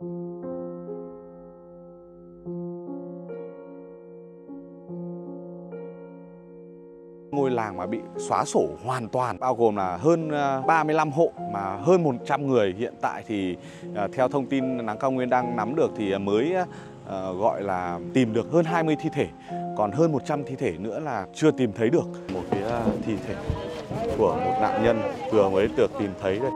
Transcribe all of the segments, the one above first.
Ngôi làng mà bị xóa sổ hoàn toàn, bao gồm là hơn 35 hộ mà hơn 100 người. Hiện tại thì theo thông tin Nắng Cao Nguyên đang nắm được thì mới gọi là tìm được hơn 20 thi thể, còn hơn 100 thi thể nữa là chưa tìm thấy được. Một cái thi thể của một nạn nhân vừa mới được tìm thấy đây.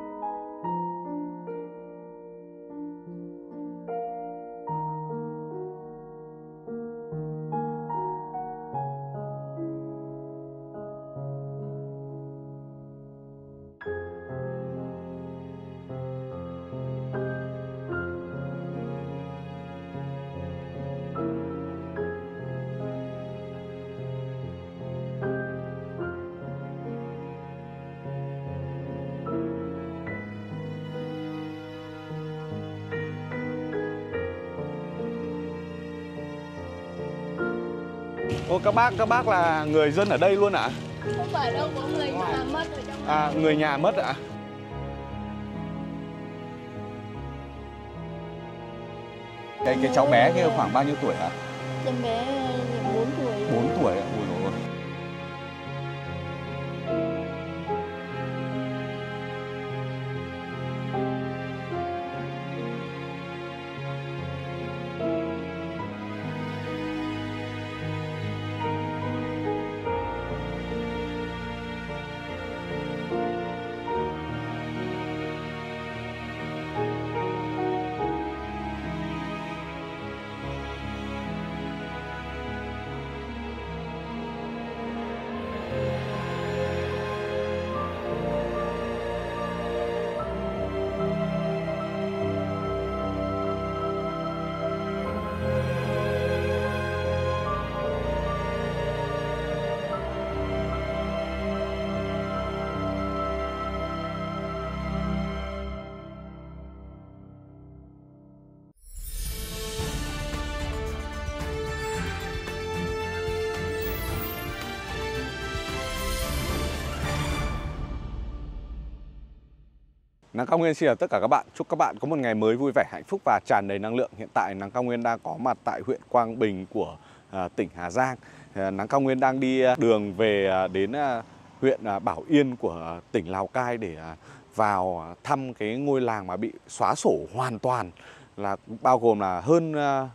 Ô, các bác là người dân ở đây luôn ạ? Không phải đâu, có người nhà mất ở trong này. Người nhà mất ạ? Cái cháu bé kia khoảng bao nhiêu tuổi ạ? Cháu bé 4 tuổi. 4 tuổi ạ? Ui dồi ôi. Nắng Cao Nguyên xin chào tất cả các bạn. Chúc các bạn có một ngày mới vui vẻ, hạnh phúc và tràn đầy năng lượng. Hiện tại Nắng Cao Nguyên đang có mặt tại huyện Quang Bình của tỉnh Hà Giang. Nắng Cao Nguyên đang đi đường về đến huyện Bảo Yên của tỉnh Lào Cai để vào thăm cái ngôi làng mà bị xóa sổ hoàn toàn, là bao gồm là hơn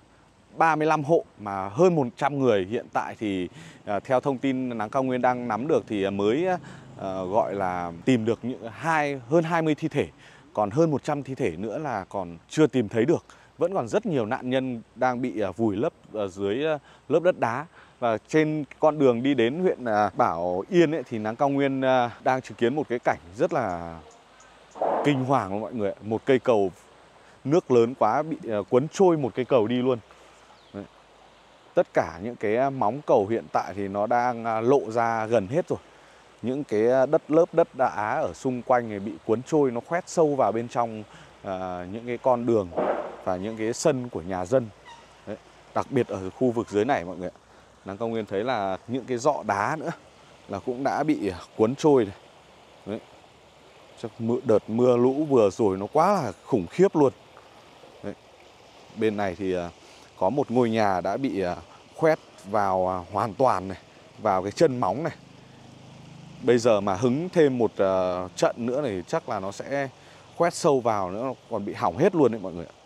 35 hộ mà hơn 100 người. Hiện tại thì theo thông tin Nắng Cao Nguyên đang nắm được thì mới gọi là tìm được hơn 20 thi thể, còn hơn 100 thi thể nữa là còn chưa tìm thấy được. Vẫn còn rất nhiều nạn nhân đang bị vùi lấp ở dưới lớp đất đá. Và trên con đường đi đến huyện Bảo Yên ấy, thì Nắng Cao Nguyên đang chứng kiến một cái cảnh rất là kinh hoàng luôn mọi người. Một cây cầu nước lớn quá bị cuốn trôi một cây cầu đi luôn. Đấy. Tất cả những cái móng cầu hiện tại thì nó đang lộ ra gần hết rồi. Những cái lớp đất đá ở xung quanh này bị cuốn trôi, nó khoét sâu vào bên trong những cái con đường và những cái sân của nhà dân. Đấy. Đặc biệt ở khu vực dưới này mọi người ạ. Nắng Cao Nguyên thấy là những cái dọ đá nữa là cũng đã bị cuốn trôi này. Đấy. Chắc đợt mưa lũ vừa rồi nó quá là khủng khiếp luôn. Đấy. Bên này thì có một ngôi nhà đã bị khoét vào hoàn toàn này, vào cái chân móng này. Bây giờ mà hứng thêm một trận nữa thì chắc là nó sẽ khoét sâu vào nữa, còn bị hỏng hết luôn đấy mọi người ạ.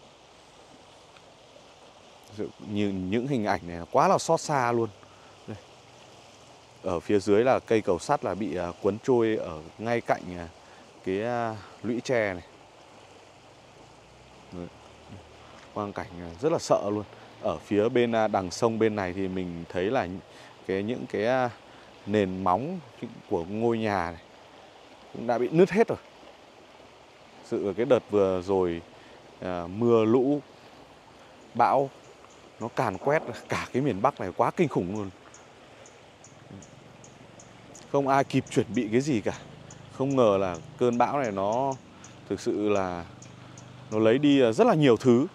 Như những hình ảnh này quá là xót xa luôn. Đây. Ở phía dưới là cây cầu sắt là bị cuốn trôi ở ngay cạnh cái lũy tre này. Đấy. Quang cảnh rất là sợ luôn. Ở phía bên đằng sông bên này thì mình thấy là những cái nền móng của ngôi nhà này cũng đã bị nứt hết rồi. Sự cái đợt vừa rồi mưa lũ bão nó càn quét cả cái miền Bắc này quá kinh khủng luôn. Không ai kịp chuẩn bị cái gì cả. Không ngờ là cơn bão này nó thực sự là nó lấy đi rất là nhiều thứ.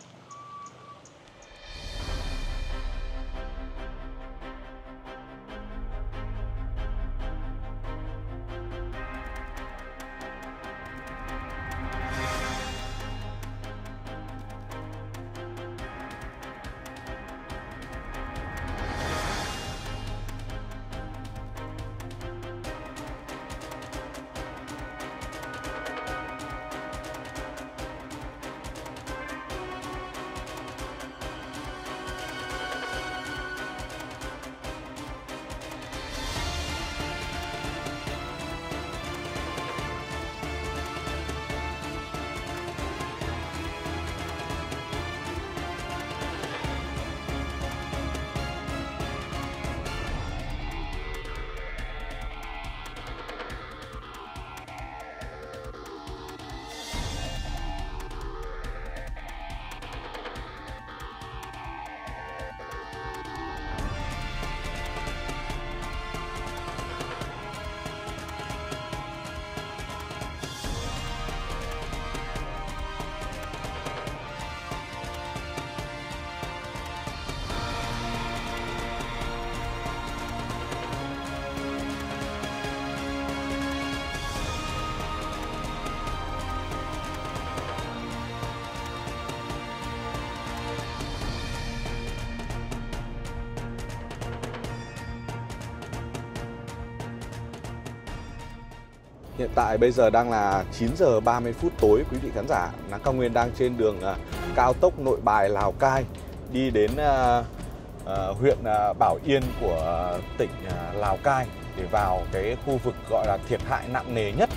Hiện tại bây giờ đang là 9 giờ 30 phút tối quý vị khán giả. Nắng Cao Nguyên đang trên đường cao tốc Nội Bài Lào Cai đi đến huyện Bảo Yên của tỉnh Lào Cai để vào cái khu vực gọi là thiệt hại nặng nề nhất.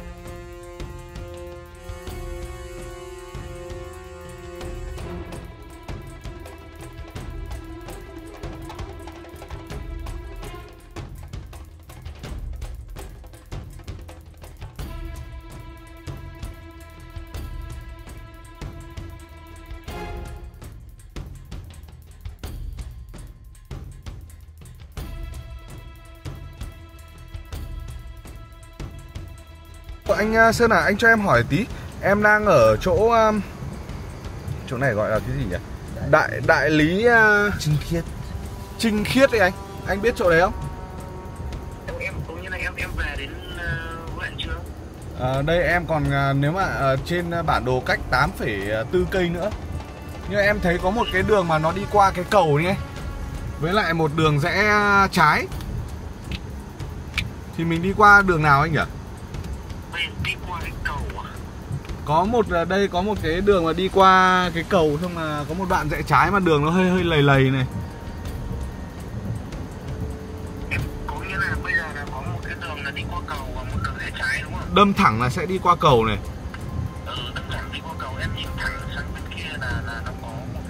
Anh Sơn à, anh cho em hỏi tí. Em đang ở chỗ này gọi là cái gì nhỉ? Đại lý Trinh Khiết. Trinh Khiết đấy anh. Anh biết chỗ đấy không? Em cũng như là em về đến huyện chưa? Đây em còn nếu mà trên bản đồ cách 8,4 cây nữa. Nhưng em thấy có một cái đường mà nó đi qua cái cầu nhé. Với lại một đường rẽ trái. Thì mình đi qua đường nào anh nhỉ? Đi qua cái cầu à? Có một đây có một cái đường mà đi qua cái cầu, xong là có một đoạn rẽ trái mà đường nó hơi lầy lầy này. Em có nghĩa là bây giờ là có một cái đường là đi qua cầu và một đường rẽ trái đúng không? Đâm thẳng là sẽ đi qua cầu này. Đâm thẳng đi qua cầu, em nhìn thẳng sang bên kia là nó có một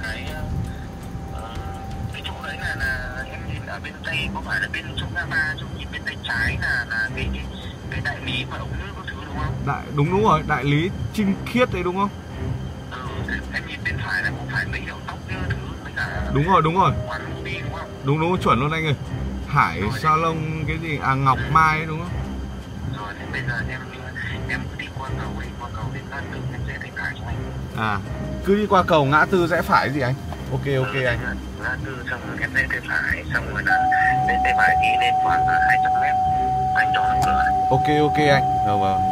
cái chỗ đấy là em nhìn ở bên tây, có phải là bên chỗ ngã ba, chỗ nhìn bên tay trái là cái đại lý mà ống nước có thứ đúng không? Đúng rồi, đại lý Trinh Khiết đấy đúng không? Em nhìn bên phải là có phải mấy hiệu tóc như thứ với cả Đúng rồi. quán đi đúng không? Đúng chuẩn luôn anh ơi. Hải salon cái gì Ngọc Mai ấy, đúng không? Rồi thì bây giờ em đi qua cầu đến ngã tư em sẽ thấy phải cho anh. Cứ đi qua cầu ngã tư rẽ phải gì anh? Ok anh. Ngã tư xong rồi em sẽ thấy phải, xong rồi là bên tay phải đi lên khoảng 200 mét. Anh cho nó cửa. Ok anh. Vâng.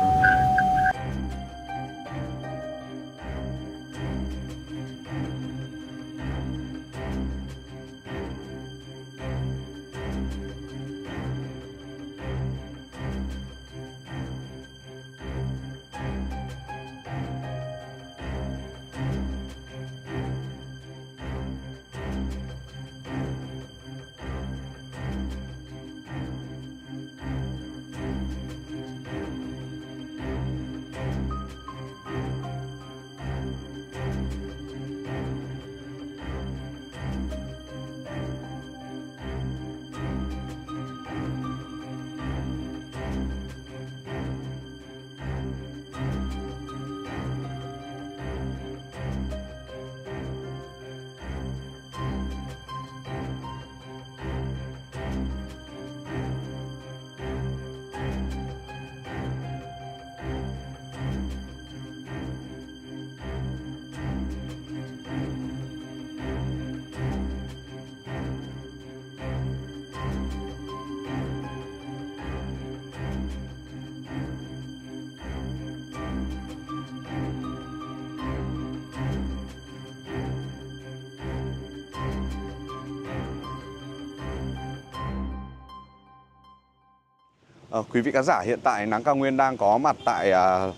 Quý vị khán giả, hiện tại Nắng Cao Nguyên đang có mặt tại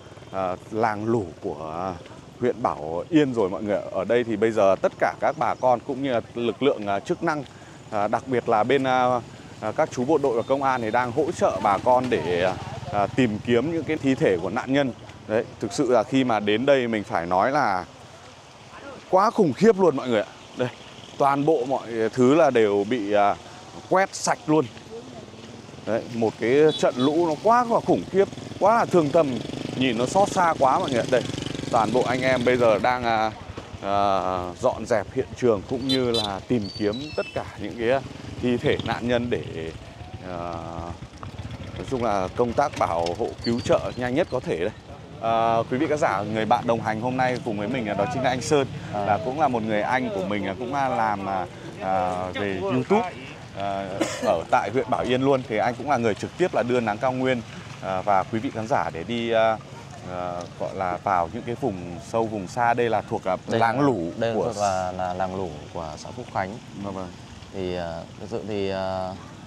làng Lủ của huyện Bảo Yên rồi mọi người. Ở đây thì bây giờ tất cả các bà con cũng như là lực lượng chức năng, đặc biệt là bên các chú bộ đội và công an thì đang hỗ trợ bà con để tìm kiếm những cái thi thể của nạn nhân. Đấy, thực sự là khi mà đến đây mình phải nói là quá khủng khiếp luôn mọi người ạ. Đây, toàn bộ mọi thứ là đều bị quét sạch luôn. Đấy, một cái trận lũ nó quá là khủng khiếp, quá là thương tâm, nhìn nó xót xa quá mọi người. Đây, toàn bộ anh em bây giờ đang dọn dẹp hiện trường cũng như là tìm kiếm tất cả những cái thi thể nạn nhân để nói chung là công tác bảo hộ cứu trợ nhanh nhất có thể đây. Quý vị khán giả, người bạn đồng hành hôm nay cùng với mình đó chính là anh Sơn, là cũng là một người anh của mình, cũng làm về YouTube ở tại huyện Bảo Yên luôn. Thì anh cũng là người trực tiếp là đưa Nắng Cao Nguyên và quý vị khán giả để đi gọi là vào những cái vùng sâu vùng xa. Đây là thuộc làng Lủ, đây thuộc là làng Lủ của xã Phúc Khánh. Vâng. Thì thực sự thì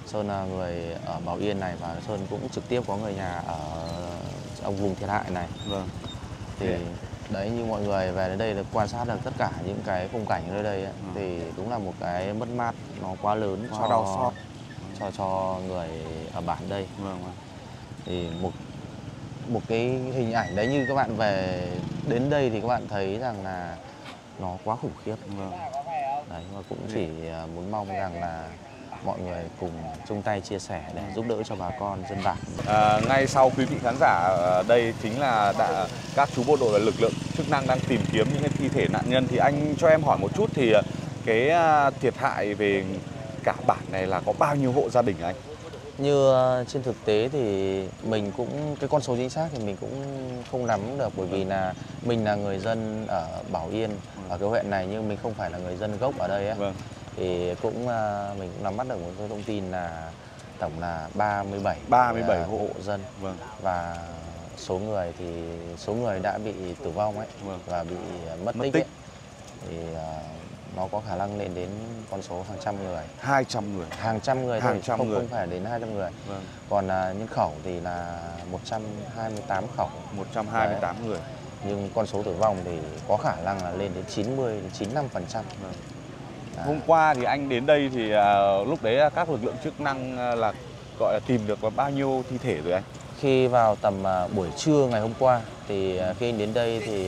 Sơn là người ở Bảo Yên này và Sơn cũng trực tiếp có người nhà ở vùng thiệt hại này. Vâng. Thì đấy, như mọi người về đến đây được quan sát được tất cả những cái khung cảnh ở nơi đây ấy, thì đúng là một cái mất mát nó quá lớn, Quá đau xót cho người ở bản đây. Vâng. Thì một cái hình ảnh đấy, như các bạn về đến đây thì các bạn thấy rằng là nó quá khủng khiếp. Vâng. Đấy, và cũng chỉ muốn mong rằng là mọi người cùng chung tay chia sẻ để giúp đỡ cho bà con dân bản. Ngay sau quý vị khán giả, đây chính là các chú bộ đội và lực lượng chức năng đang tìm kiếm những cái thi thể nạn nhân. Thì anh cho em hỏi một chút, thì cái thiệt hại về cả bản này là có bao nhiêu hộ gia đình anh? Như trên thực tế thì mình cũng, cái con số chính xác thì mình cũng không nắm được, bởi vì là mình là người dân ở Bảo Yên, ở cái huyện này, nhưng mình không phải là người dân gốc ở đây ấy. Vâng. Thì mình cũng nắm bắt được một số thông tin là tổng là 37 hộ dân. Vâng. Và số người đã bị tử vong ấy, Vâng. và bị mất tích ấy, thì nó có khả năng lên đến con số hàng trăm người. 200 người. Hàng trăm người thôi, không phải đến 200 người. Vâng. Còn nhân khẩu thì là 128 khẩu. 128 người. Nhưng con số tử vong thì có khả năng là lên đến 90 đến 95%. Vâng. Hôm qua thì anh đến đây thì lúc đấy các lực lượng chức năng là gọi là tìm được bao nhiêu thi thể rồi anh? Khi vào tầm buổi trưa ngày hôm qua thì khi anh đến đây thì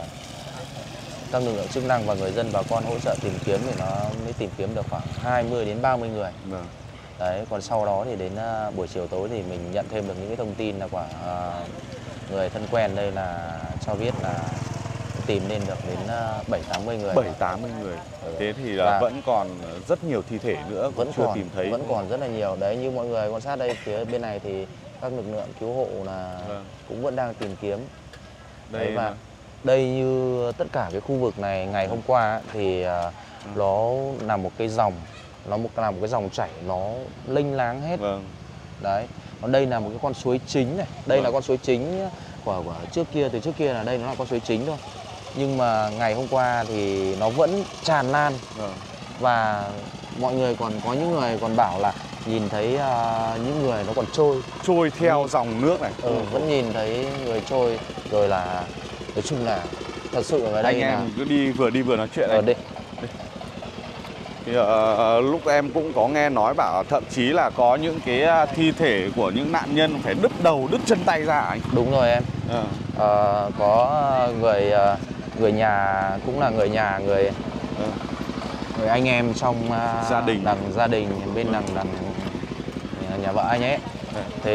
các lực lượng chức năng và người dân, bà con hỗ trợ tìm kiếm thì nó mới tìm kiếm được khoảng 20 đến 30 người. Vâng. Đấy, còn sau đó thì đến buổi chiều tối thì mình nhận thêm được những cái thông tin là của người thân quen đây là cho biết là tìm lên được đến 7-80 người. 7-80 người. Thế thì là vẫn còn rất nhiều thi thể nữa vẫn chưa tìm thấy. Vẫn còn rất là nhiều. Đấy, như mọi người quan sát đây, phía bên này thì các lực lượng cứu hộ là cũng vẫn đang tìm kiếm. Đấy, và đây như tất cả cái khu vực này ngày hôm qua thì nó là một cái dòng, là một cái dòng chảy nó lênh láng hết. Vâng. Đấy. Còn đây là một cái con suối chính này. Đây là con suối chính của trước kia, từ trước kia là đây nó là con suối chính thôi. Nhưng mà ngày hôm qua thì nó vẫn tràn lan. Và mọi người có những người còn bảo là nhìn thấy những người nó còn trôi theo dòng nước này. Vẫn nhìn thấy người trôi. Rồi là nói chung là thật sự ở đây anh em cứ đi vừa nói chuyện này. Đây. Thì, lúc em cũng có nghe nói bảo thậm chí là có những cái thi thể của những nạn nhân phải đứt đầu đứt chân tay ra anh. Đúng rồi em. Có người nhà, cũng là người anh em trong gia đình bên đằng nhà vợ anh ấy. Thì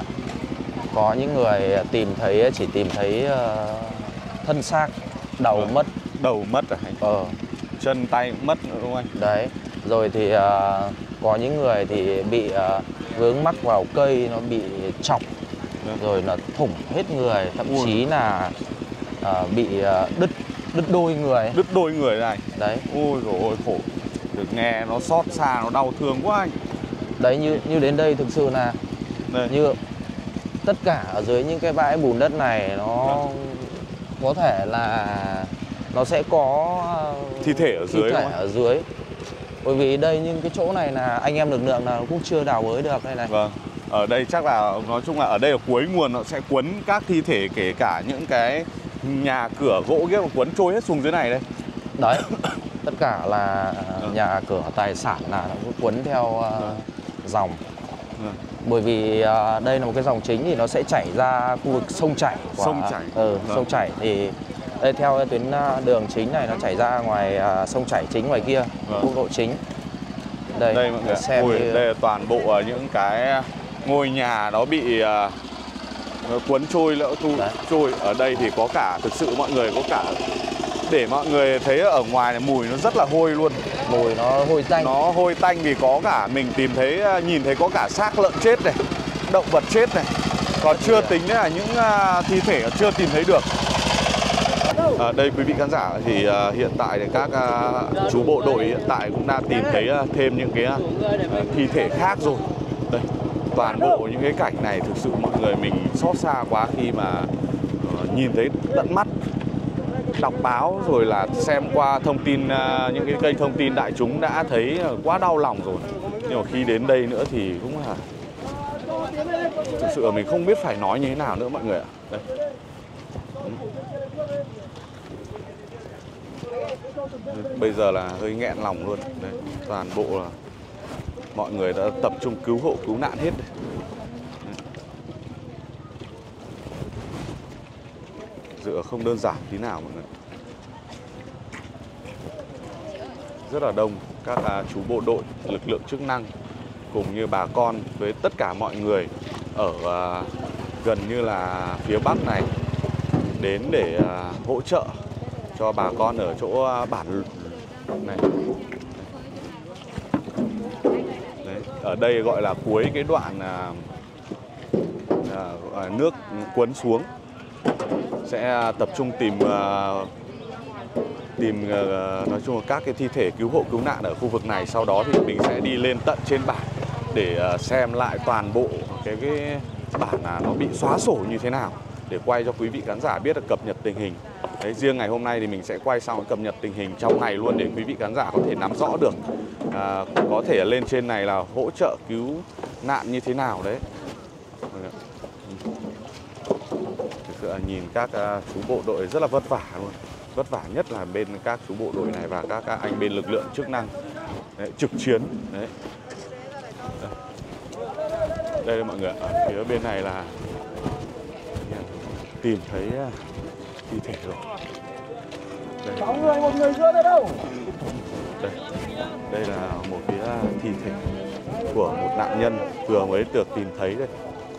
có những người chỉ tìm thấy thân xác, đầu mất rồi, chân tay cũng mất nữa đúng không anh? Đấy. Rồi thì có những người thì bị vướng mắc vào cây, nó bị chọc, rồi là thủng hết người, thậm chí là bị đứt đôi người. Đứt đôi người này. Đấy. Ôi dồi ôi, khổ. Được nghe nó xót xa, nó đau thương quá anh. Đấy, như đến đây thực sự là như tất cả ở dưới những cái bãi bùn đất này nó có thể là nó sẽ có thi thể ở dưới. Bởi vì đây những cái chỗ này là anh em lực lượng là cũng chưa đào bới được đây này. Vâng. Ở đây chắc là nói chung là ở đây là cuối nguồn, nó sẽ quấn các thi thể, kể cả những cái nhà cửa gỗ ghép quấn trôi hết xuống dưới này đây. Đấy. Tất cả là nhà cửa tài sản là nó cũng quấn theo dòng. Bởi vì đây là một cái dòng chính thì nó sẽ chảy ra khu vực sông chảy. Sông chảy thì đây theo cái tuyến đường chính này nó chảy ra ngoài sông chảy chính ngoài kia, quốc lộ chính. Đây mọi người xem đây là toàn bộ những cái ngôi nhà nó bị cuốn trôi trôi. Ở đây thì có cả, thực sự mọi người có cả, để mọi người thấy ở ngoài này mùi nó rất là hôi luôn. Mùi nó hôi tanh. Nó hôi tanh vì có cả mình nhìn thấy có cả xác lợn chết này, động vật chết này. Còn chưa tính là những thi thể chưa tìm thấy được. Đây quý vị khán giả thì hiện tại thì các chú bộ đội hiện tại cũng đã tìm thấy thêm những cái thi thể khác rồi. Đây, toàn bộ những cái cảnh này thực sự mọi người mình xót xa quá khi mà nhìn thấy tận mắt, đọc báo rồi là xem qua thông tin, những cái kênh thông tin đại chúng đã thấy quá đau lòng rồi. Nhưng mà khi đến đây nữa thì cũng là thực sự là mình không biết phải nói như thế nào nữa mọi người ạ. Đây. Bây giờ là hơi nghẹn lòng luôn. Đây, toàn bộ là mọi người đã tập trung cứu hộ cứu nạn hết. Dự không đơn giản tí nào mọi người. Rất là đông các chú bộ đội, lực lượng chức năng cùng như bà con với tất cả mọi người ở gần như là phía Bắc này đến để hỗ trợ cho bà con ở chỗ bản này. Đấy, ở đây gọi là cuối cái đoạn nước cuốn xuống, sẽ tập trung tìm nói chung là các cái thi thể cứu hộ cứu nạn ở khu vực này. Sau đó thì mình sẽ đi lên tận trên bản để xem lại toàn bộ cái bản nó bị xóa sổ như thế nào, để quay cho quý vị khán giả biết là cập nhật tình hình. Đấy, riêng ngày hôm nay thì mình sẽ quay xong cập nhật tình hình trong ngày luôn để quý vị khán giả có thể nắm rõ được, có thể lên trên này là hỗ trợ cứu nạn như thế nào đấy. Thực sự là nhìn các chú bộ đội rất là vất vả luôn. Vất vả nhất là bên các chú bộ đội này và các anh bên lực lượng chức năng đấy, trực chiến đấy. Đây mọi người, ở phía bên này là tìm thấy thi thể rồi. Đây. 6 người, 1 người chưa đâu. Đây là một cái thi thể của một nạn nhân vừa mới được tìm thấy đây.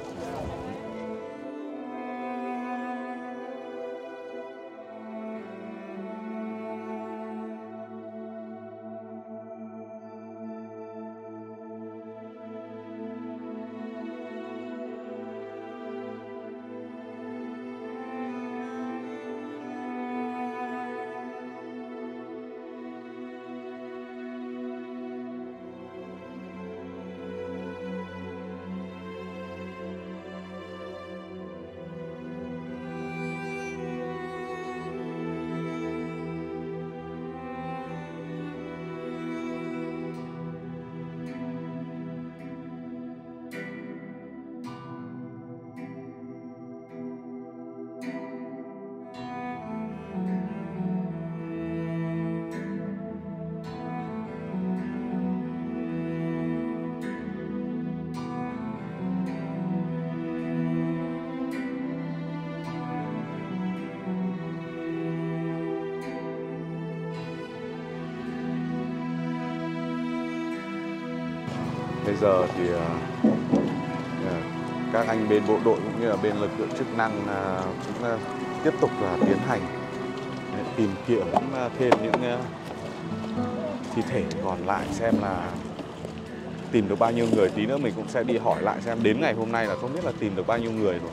Bây giờ thì các anh bên bộ đội cũng như là bên lực lượng chức năng cũng tiếp tục tiến hành tìm kiếm thêm những thi thể còn lại, xem là tìm được bao nhiêu người. Tí nữa mình cũng sẽ đi hỏi lại xem đến ngày hôm nay là không biết là tìm được bao nhiêu người rồi.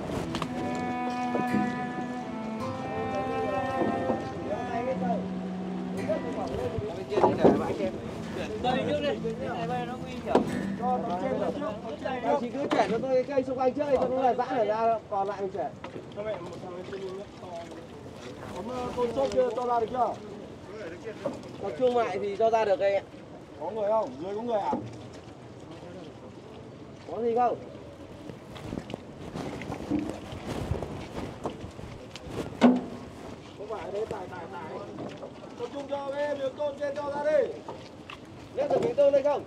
Anh chị cứ chuyển cho tôi cái cây xung quanh trước đây cho nó là giãn ở ra, còn lại mình chuyển. Có côn xốp chưa, cho ra được chưa? Tập trung lại thì cho ra được đây ạ. Có người không? Dưới có người à? Có gì không? Không phải đấy, tải. Tập trung cho cái miếng tôn trên cho ra đi. Nhét được miếng tôn đây không?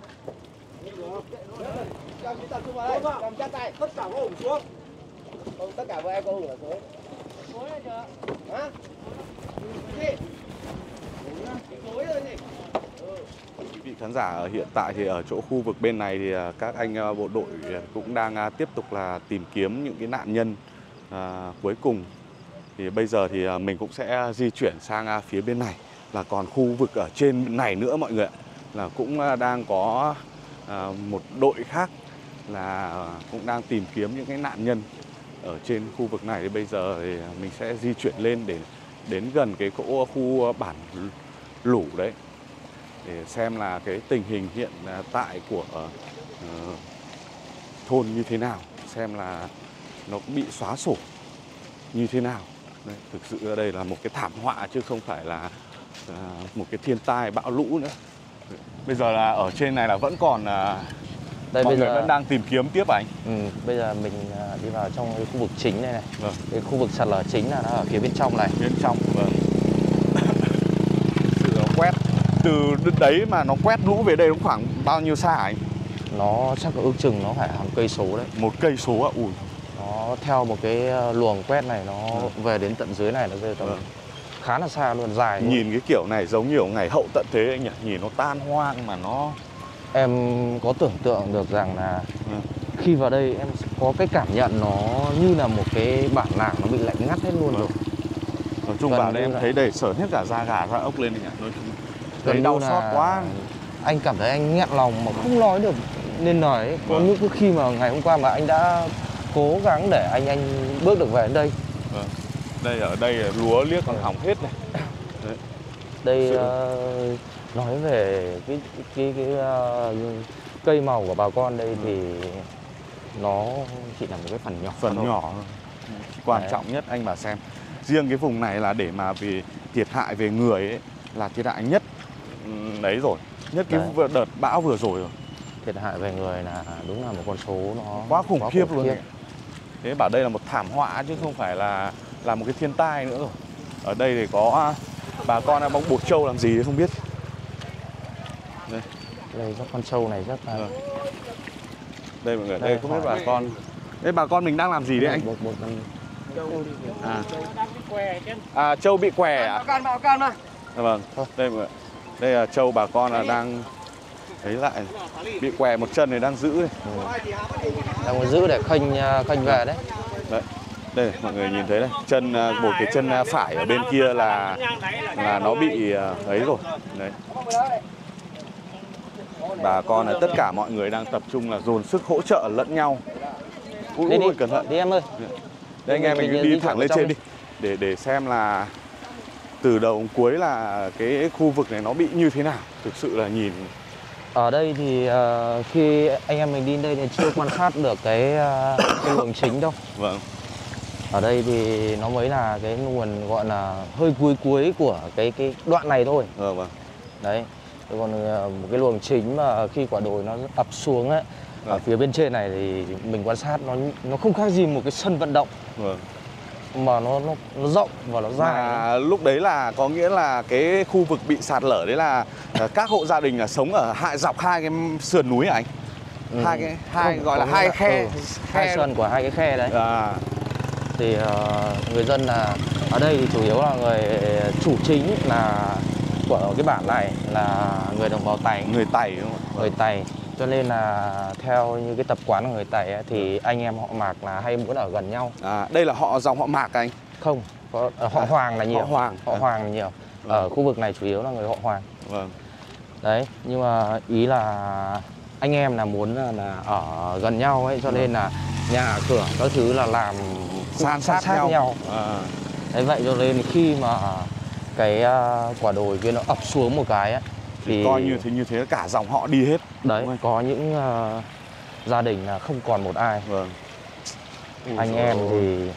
Cầm tập trung vào đây, cầm chặt tay. Tất cả có ủng xuống. Không, tất cả của em có ủng ở xuống. Xuống này chưa? Hả? Gì? Tối rồi gì? Quý vị khán giả, hiện tại thì ở chỗ khu vực bên này thì các anh bộ đội cũng đang tiếp tục là tìm kiếm những cái nạn nhân cuối cùng. Thì bây giờ thì mình cũng sẽ di chuyển sang phía bên này, là còn khu vực ở trên này nữa mọi người ạ, là cũng đang có một đội khác là cũng đang tìm kiếm những cái nạn nhân ở trên khu vực này. Thì bây giờ thì mình sẽ di chuyển lên để đến gần cái khu bản Lũ đấy, để xem là cái tình hình hiện tại của thôn như thế nào, xem là nó bị xóa sổ như thế nào. Đấy, thực sự ở đây là một cái thảm họa chứ không phải là một cái thiên tai bão lũ nữa. Bây giờ là ở trên này là vẫn còn Đây mọi bây người giờ vẫn đang tìm kiếm tiếp anh. bây giờ mình đi vào trong cái khu vực chính này này. Vâng. Cái khu vực sạt lở chính là nó ở phía bên trong này. Bên trong, vâng. Sự nó quét từ đấy mà nó quét lũ về đây nó khoảng bao nhiêu xa anh? Nó chắc là ước chừng nó phải hàng cây số đấy. 1 cây số ạ. Ui. Nó theo một cái luồng quét này nó về đến tận dưới này, nó rơi tầm khá là xa luôn, dài luôn. Nhìn cái kiểu này giống như ngày hậu tận thế anh nhỉ. Nhìn nó tan hoang mà nó... Em có tưởng tượng được rằng là khi vào đây em có cái cảm nhận nó như là một cái bản làng nó bị lạnh ngắt hết luôn rồi. Nói chung vào đây em thấy đầy sởn hết cả da gà da ốc lên anh nhỉ. Thấy đau xót quá. Anh cảm thấy anh nghẹn lòng mà không nói được nên nói ấy. Có những khi mà ngày hôm qua mà anh đã cố gắng để anh bước được về đến đây. Đây ở đây lúa liếc còn hỏng hết này. Đấy. Đây nói về cái cây màu của bà con đây thì nó chỉ là một cái phần nhỏ. Phần nhỏ thôi. Quan trọng nhất anh bảo xem. Riêng cái vùng này là để mà vì thiệt hại về người ấy là thiệt hại nhất đấy rồi. Nhất cái đợt bão vừa rồi. Thiệt hại về người là đúng là một con số nó quá khủng khiếp luôn. Thế bảo đây là một thảm họa chứ không phải là một cái thiên tai nữa rồi. Ở đây thì có bà con đang bóng buộc trâu làm gì thì không biết. Đây các con trâu này rất là... Đây mọi người, đây không biết bà con. Đây bà con mình đang làm gì đấy anh? Trâu bị què à? Bảo can mà. Vâng, đây mọi người. Đây là trâu bà con là đang thấy lại bị què một chân này đang giữ này. Đang giữ để khênh về đấy. Đấy. Đây mọi người nhìn thấy đây, chân một cái chân phải ở bên kia là nó bị ấy rồi. Đấy. Bà con là tất cả mọi người đang tập trung là dồn sức hỗ trợ lẫn nhau. Đi cẩn thận. Đi em ơi. Đây anh em mình đi thẳng lên trên đi để xem là từ đầu đến cuối là cái khu vực này nó bị như thế nào. Thực sự là nhìn ở đây thì khi anh em mình đi đây thì chưa quan sát được cái luồng chính đâu. Vâng. Ở đây thì nó mới là cái nguồn gọi là hơi cuối của cái đoạn này thôi. Vâng. Đấy. Còn một cái luồng chính mà khi quả đồi nó ập xuống ấy, ở phía bên trên này thì mình quan sát nó không khác gì một cái sân vận động. Vâng. Mà nó rộng và nó dài. Mà lúc đấy là có nghĩa là cái khu vực bị sạt lở đấy là các hộ gia đình là sống ở dọc hai cái sườn núi à anh? Gọi là hai khe. Hai sườn của hai cái khe đấy. Thì người dân là ở đây thì chủ yếu là người chủ chính là của cái bản này là người đồng bào Tày. Người Tày đúng không? Người Tày. Cho nên là theo như cái tập quán của người Tày ấy, thì anh em họ Mạc là hay muốn ở gần nhau. Đây là họ dòng họ Mạc anh? Không, có họ Hoàng là nhiều. Họ Hoàng là nhiều. Ở khu vực này chủ yếu là người họ Hoàng. Vâng. Đấy, nhưng mà ý là anh em là muốn là ở gần nhau ấy, cho nên là nhà cửa các thứ là làm san sát nhau. Đấy, vậy cho nên khi mà cái quả đồi kia nó ập xuống một cái ấy, thì coi như thế cả dòng họ đi hết. Đấy, có những gia đình là không còn một ai. Vâng. Anh em thì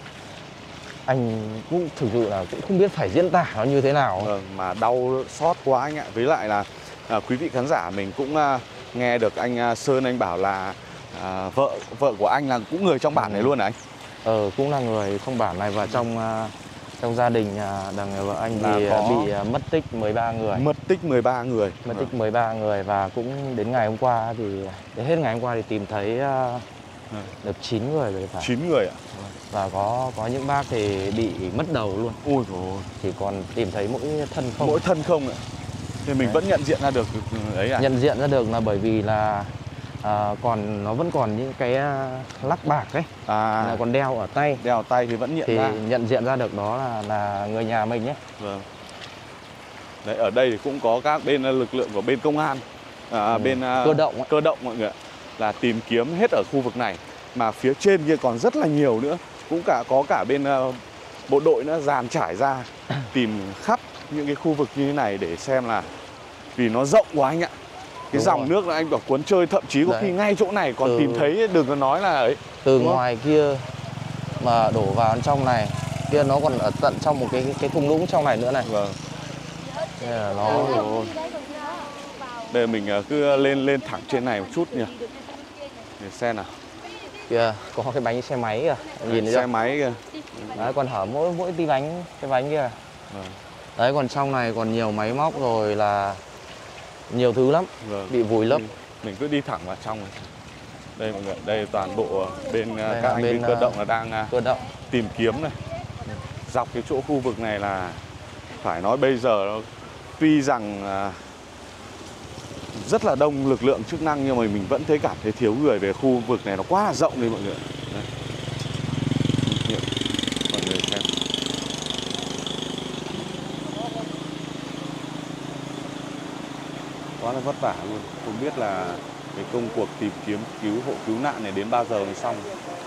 anh cũng thực sự là cũng không biết phải diễn tả nó như thế nào. Vâng, mà đau xót quá anh ạ. Với lại là quý vị khán giả mình cũng nghe được anh Sơn anh bảo là vợ của anh là cũng người trong bản này luôn hả anh? Cũng là người trong bản này, và trong gia đình đằng người vợ anh thì bị mất tích 13 người. Mất tích 13 người. Mất tích 13 người, và cũng đến ngày hôm qua thì hết ngày hôm qua thì tìm thấy được 9 người rồi phải. 9 người ạ? Và có những bác thì bị mất đầu luôn. Ôi dồi ôi. Chỉ còn tìm thấy mỗi thân không. Mỗi thân không ạ? Thì mình vẫn nhận diện ra được ấy à? Nhận diện ra được là bởi vì là còn nó vẫn còn những cái lắc bạc ấy, là còn đeo ở tay. Đeo ở tay thì vẫn nhận diện ra được đó là người nhà mình nhé. Vâng. Đấy, ở đây thì cũng có các bên lực lượng của bên công an, bên cơ động mọi người ạ, là tìm kiếm hết ở khu vực này. Mà phía trên kia còn rất là nhiều nữa, cũng có cả bên bộ đội nữa dàn trải ra tìm khắp những cái khu vực như thế này để xem là, vì nó rộng quá anh ạ. Cái dòng nước là anh bảo cuốn trôi, thậm chí có khi ngay chỗ này còn tìm thấy, đừng có nói là ấy. Từ ngoài kia mà đổ vào trong này, kia nó còn ở tận trong một cái thung lũng trong này nữa này. Vâng. Nên là nó Đây mình cứ lên thẳng trên này một chút nhỉ. Để xem nào. Kìa, có cái bánh xe máy kìa, nhìn thấy chưa? Xe máy kìa. Đấy, còn hở mỗi tí bánh, cái bánh kia. Đấy, còn trong này còn nhiều máy móc rồi là nhiều thứ lắm, bị vùi lấp. Mình cứ đi thẳng vào trong này. Đây mọi người, đây toàn bộ bên các anh bên cơ động là đang tìm kiếm này. Dọc cái chỗ khu vực này là phải nói bây giờ tuy rằng rất là đông lực lượng chức năng nhưng mà mình vẫn cảm thấy thiếu người về khu vực này, nó quá là rộng đi mọi người. Đây. Mọi người xem. Quá là vất vả luôn. Không biết là cái công cuộc tìm kiếm cứu hộ cứu nạn này đến bao giờ mới xong.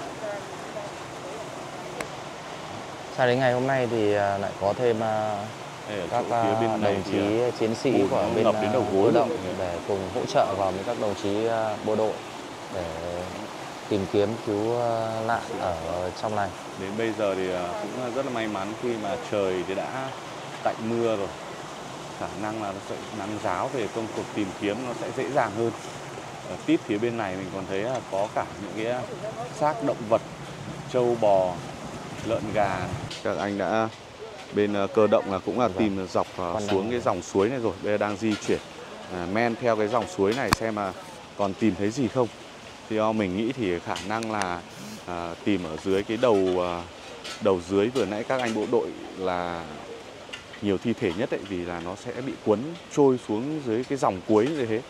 Sao đến ngày hôm nay thì lại có thêm các đồng chí chiến sĩ của bên cơ động để cùng hỗ trợ vào với các đồng chí bộ đội để tìm kiếm cứu nạn ở trong này. Đến bây giờ thì cũng rất là may mắn khi mà trời thì đã tạnh mưa rồi. Khả năng là nó sẽ nắng ráo về công cuộc tìm kiếm nó sẽ dễ dàng hơn. Ở tít phía bên này mình còn thấy là có cả những cái xác động vật, trâu bò, lợn gà. Các anh đã bên cơ động là cũng là tìm dọc xuống cái dòng suối này rồi. Bây giờ đang di chuyển men theo cái dòng suối này xem mà còn tìm thấy gì không. Thì mình nghĩ thì khả năng là tìm ở dưới cái đầu dưới vừa nãy các anh bộ đội là nhiều thi thể nhất đấy, vì là nó sẽ bị cuốn trôi xuống dưới cái dòng cuối như thế.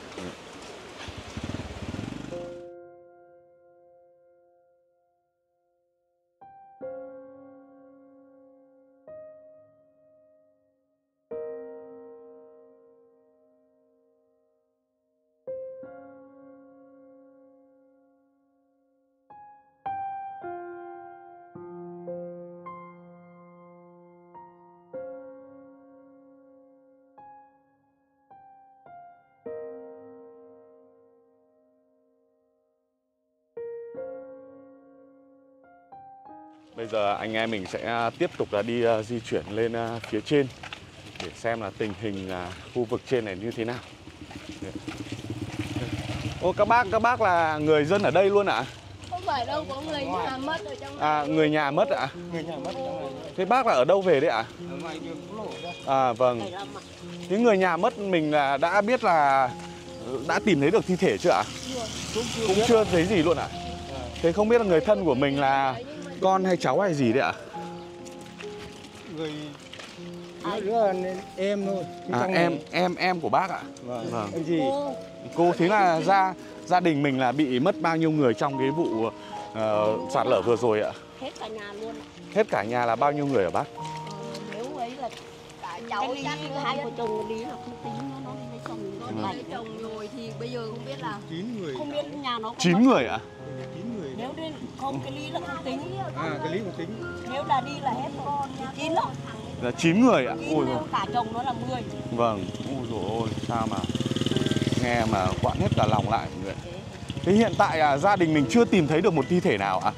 Bây giờ anh em mình sẽ tiếp tục là đi di chuyển lên phía trên để xem là tình hình khu vực trên này như thế nào. Ô các bác là người dân ở đây luôn ạ? Không phải đâu, có người nhà mất ở trong này. À, người nhà mất ạ? Người nhà mất trong này. Thế bác là ở đâu về đấy ạ? Ở ngoài đường quốc lộ đó. À vâng. Những người nhà mất mình là đã biết là đã tìm thấy được thi thể chưa ạ? Cũng chưa thấy gì luôn ạ? Thế không biết là người thân của mình là con hay cháu hay gì đấy ạ? Người đứa em thôi. Em của bác ạ. Vâng. Em gì? Cô thế là gia đình mình là bị mất bao nhiêu người trong cái vụ sạt lở vừa rồi ạ? Hết cả nhà luôn. Hết cả nhà là bao nhiêu người hả bác? Nếu ấy là cả cháu chắc hai vợ chồng lý là không tính nó đi lấy chồng nó lấy chồng rồi thì bây giờ không biết là 9 người. không biết nhà nó có 9 người ạ? 9 người. Nếu đến không cái lý là không tính. Cái lý không tính. Nếu là đi là hết con 9 lắm. Là 9 người ạ? 9 nếu cả chồng nó là 10. Vâng. Ôi dồi ôi, sao mà nghe mà quặn hết cả lòng lại mọi người. Thế hiện tại gia đình mình chưa tìm thấy được một thi thể nào ạ?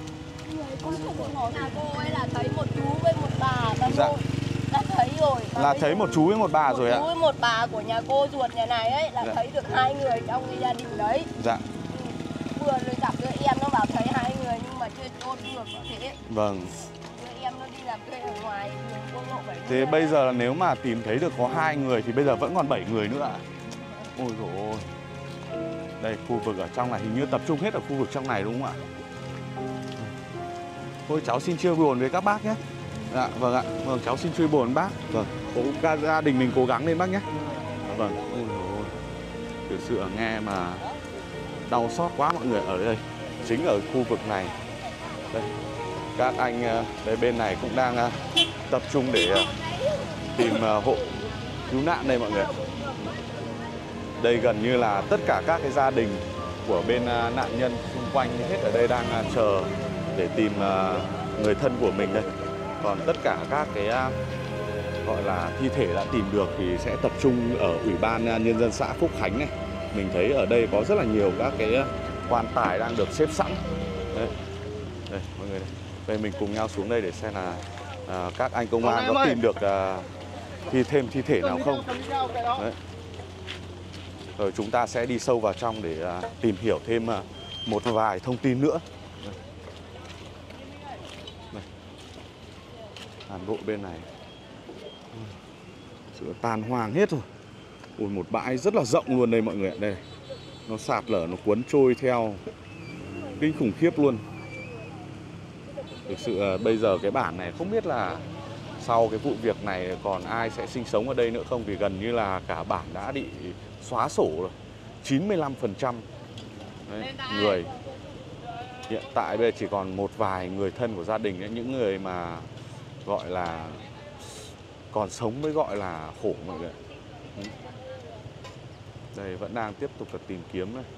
Nhà cô ấy là thấy một chú với một bà dạ. Đã thấy rồi. Là thấy một chú với một bà rồi ạ? Một chú với một bà của nhà cô ruột nhà này ấy là dạ. thấy được 2 người trong cái gia đình đấy. Dạ. Vừa rồi gặp đứa em nó bảo thấy 2 người nhưng mà chưa chôn được có thế. Vâng. Đứa em nó đi làm thuê ở ngoài đường quốc lộ 70. Thế bây giờ là nếu mà tìm thấy được có 2 người thì bây giờ vẫn còn 7 người nữa ạ? Ôi dồi ôi. Đây khu vực ở trong này hình như tập trung hết ở khu vực trong này đúng không ạ? Thôi cháu xin chia buồn với các bác nhé. Dạ vâng ạ. Vâng cháu xin chia buồn bác. Vâng. Gia đình mình cố gắng lên bác nhé. Vâng. Ôi dồi ôi. Thực sự nghe mà đau xót quá mọi người ở đây. Chính ở khu vực này. Đây. Các anh đây bên này cũng đang tập trung để tìm hộ cứu nạn đây mọi người. Đây gần như là tất cả các cái gia đình của bên nạn nhân xung quanh hết ở đây đang chờ để tìm người thân của mình đây. Còn tất cả các cái gọi là thi thể đã tìm được thì sẽ tập trung ở Ủy ban Nhân dân xã Phúc Khánh này. Mình thấy ở đây có rất là nhiều các cái quan tài đang được xếp sẵn. Đấy. Đây mọi người đây. Đây mình cùng nhau xuống đây để xem là các anh công an có tìm được thêm thi thể nào không. Đấy. Rồi chúng ta sẽ đi sâu vào trong để tìm hiểu thêm một vài thông tin nữa. Đây. Toàn bộ bên này sự tàn hoang hết rồi. Ui, một bãi rất là rộng luôn đây mọi người ạ. Đây, nó sạt lở, nó cuốn trôi theo kinh khủng khiếp luôn. Thực sự bây giờ cái bản này không biết là sau cái vụ việc này còn ai sẽ sinh sống ở đây nữa không, vì gần như là cả bản đã bị xóa sổ rồi. 95% người hiện tại bây giờ chỉ còn một vài người thân của gia đình ấy, những người mà gọi là còn sống mới gọi là khổ mọi người. Đây vẫn đang tiếp tục là tìm kiếm đây.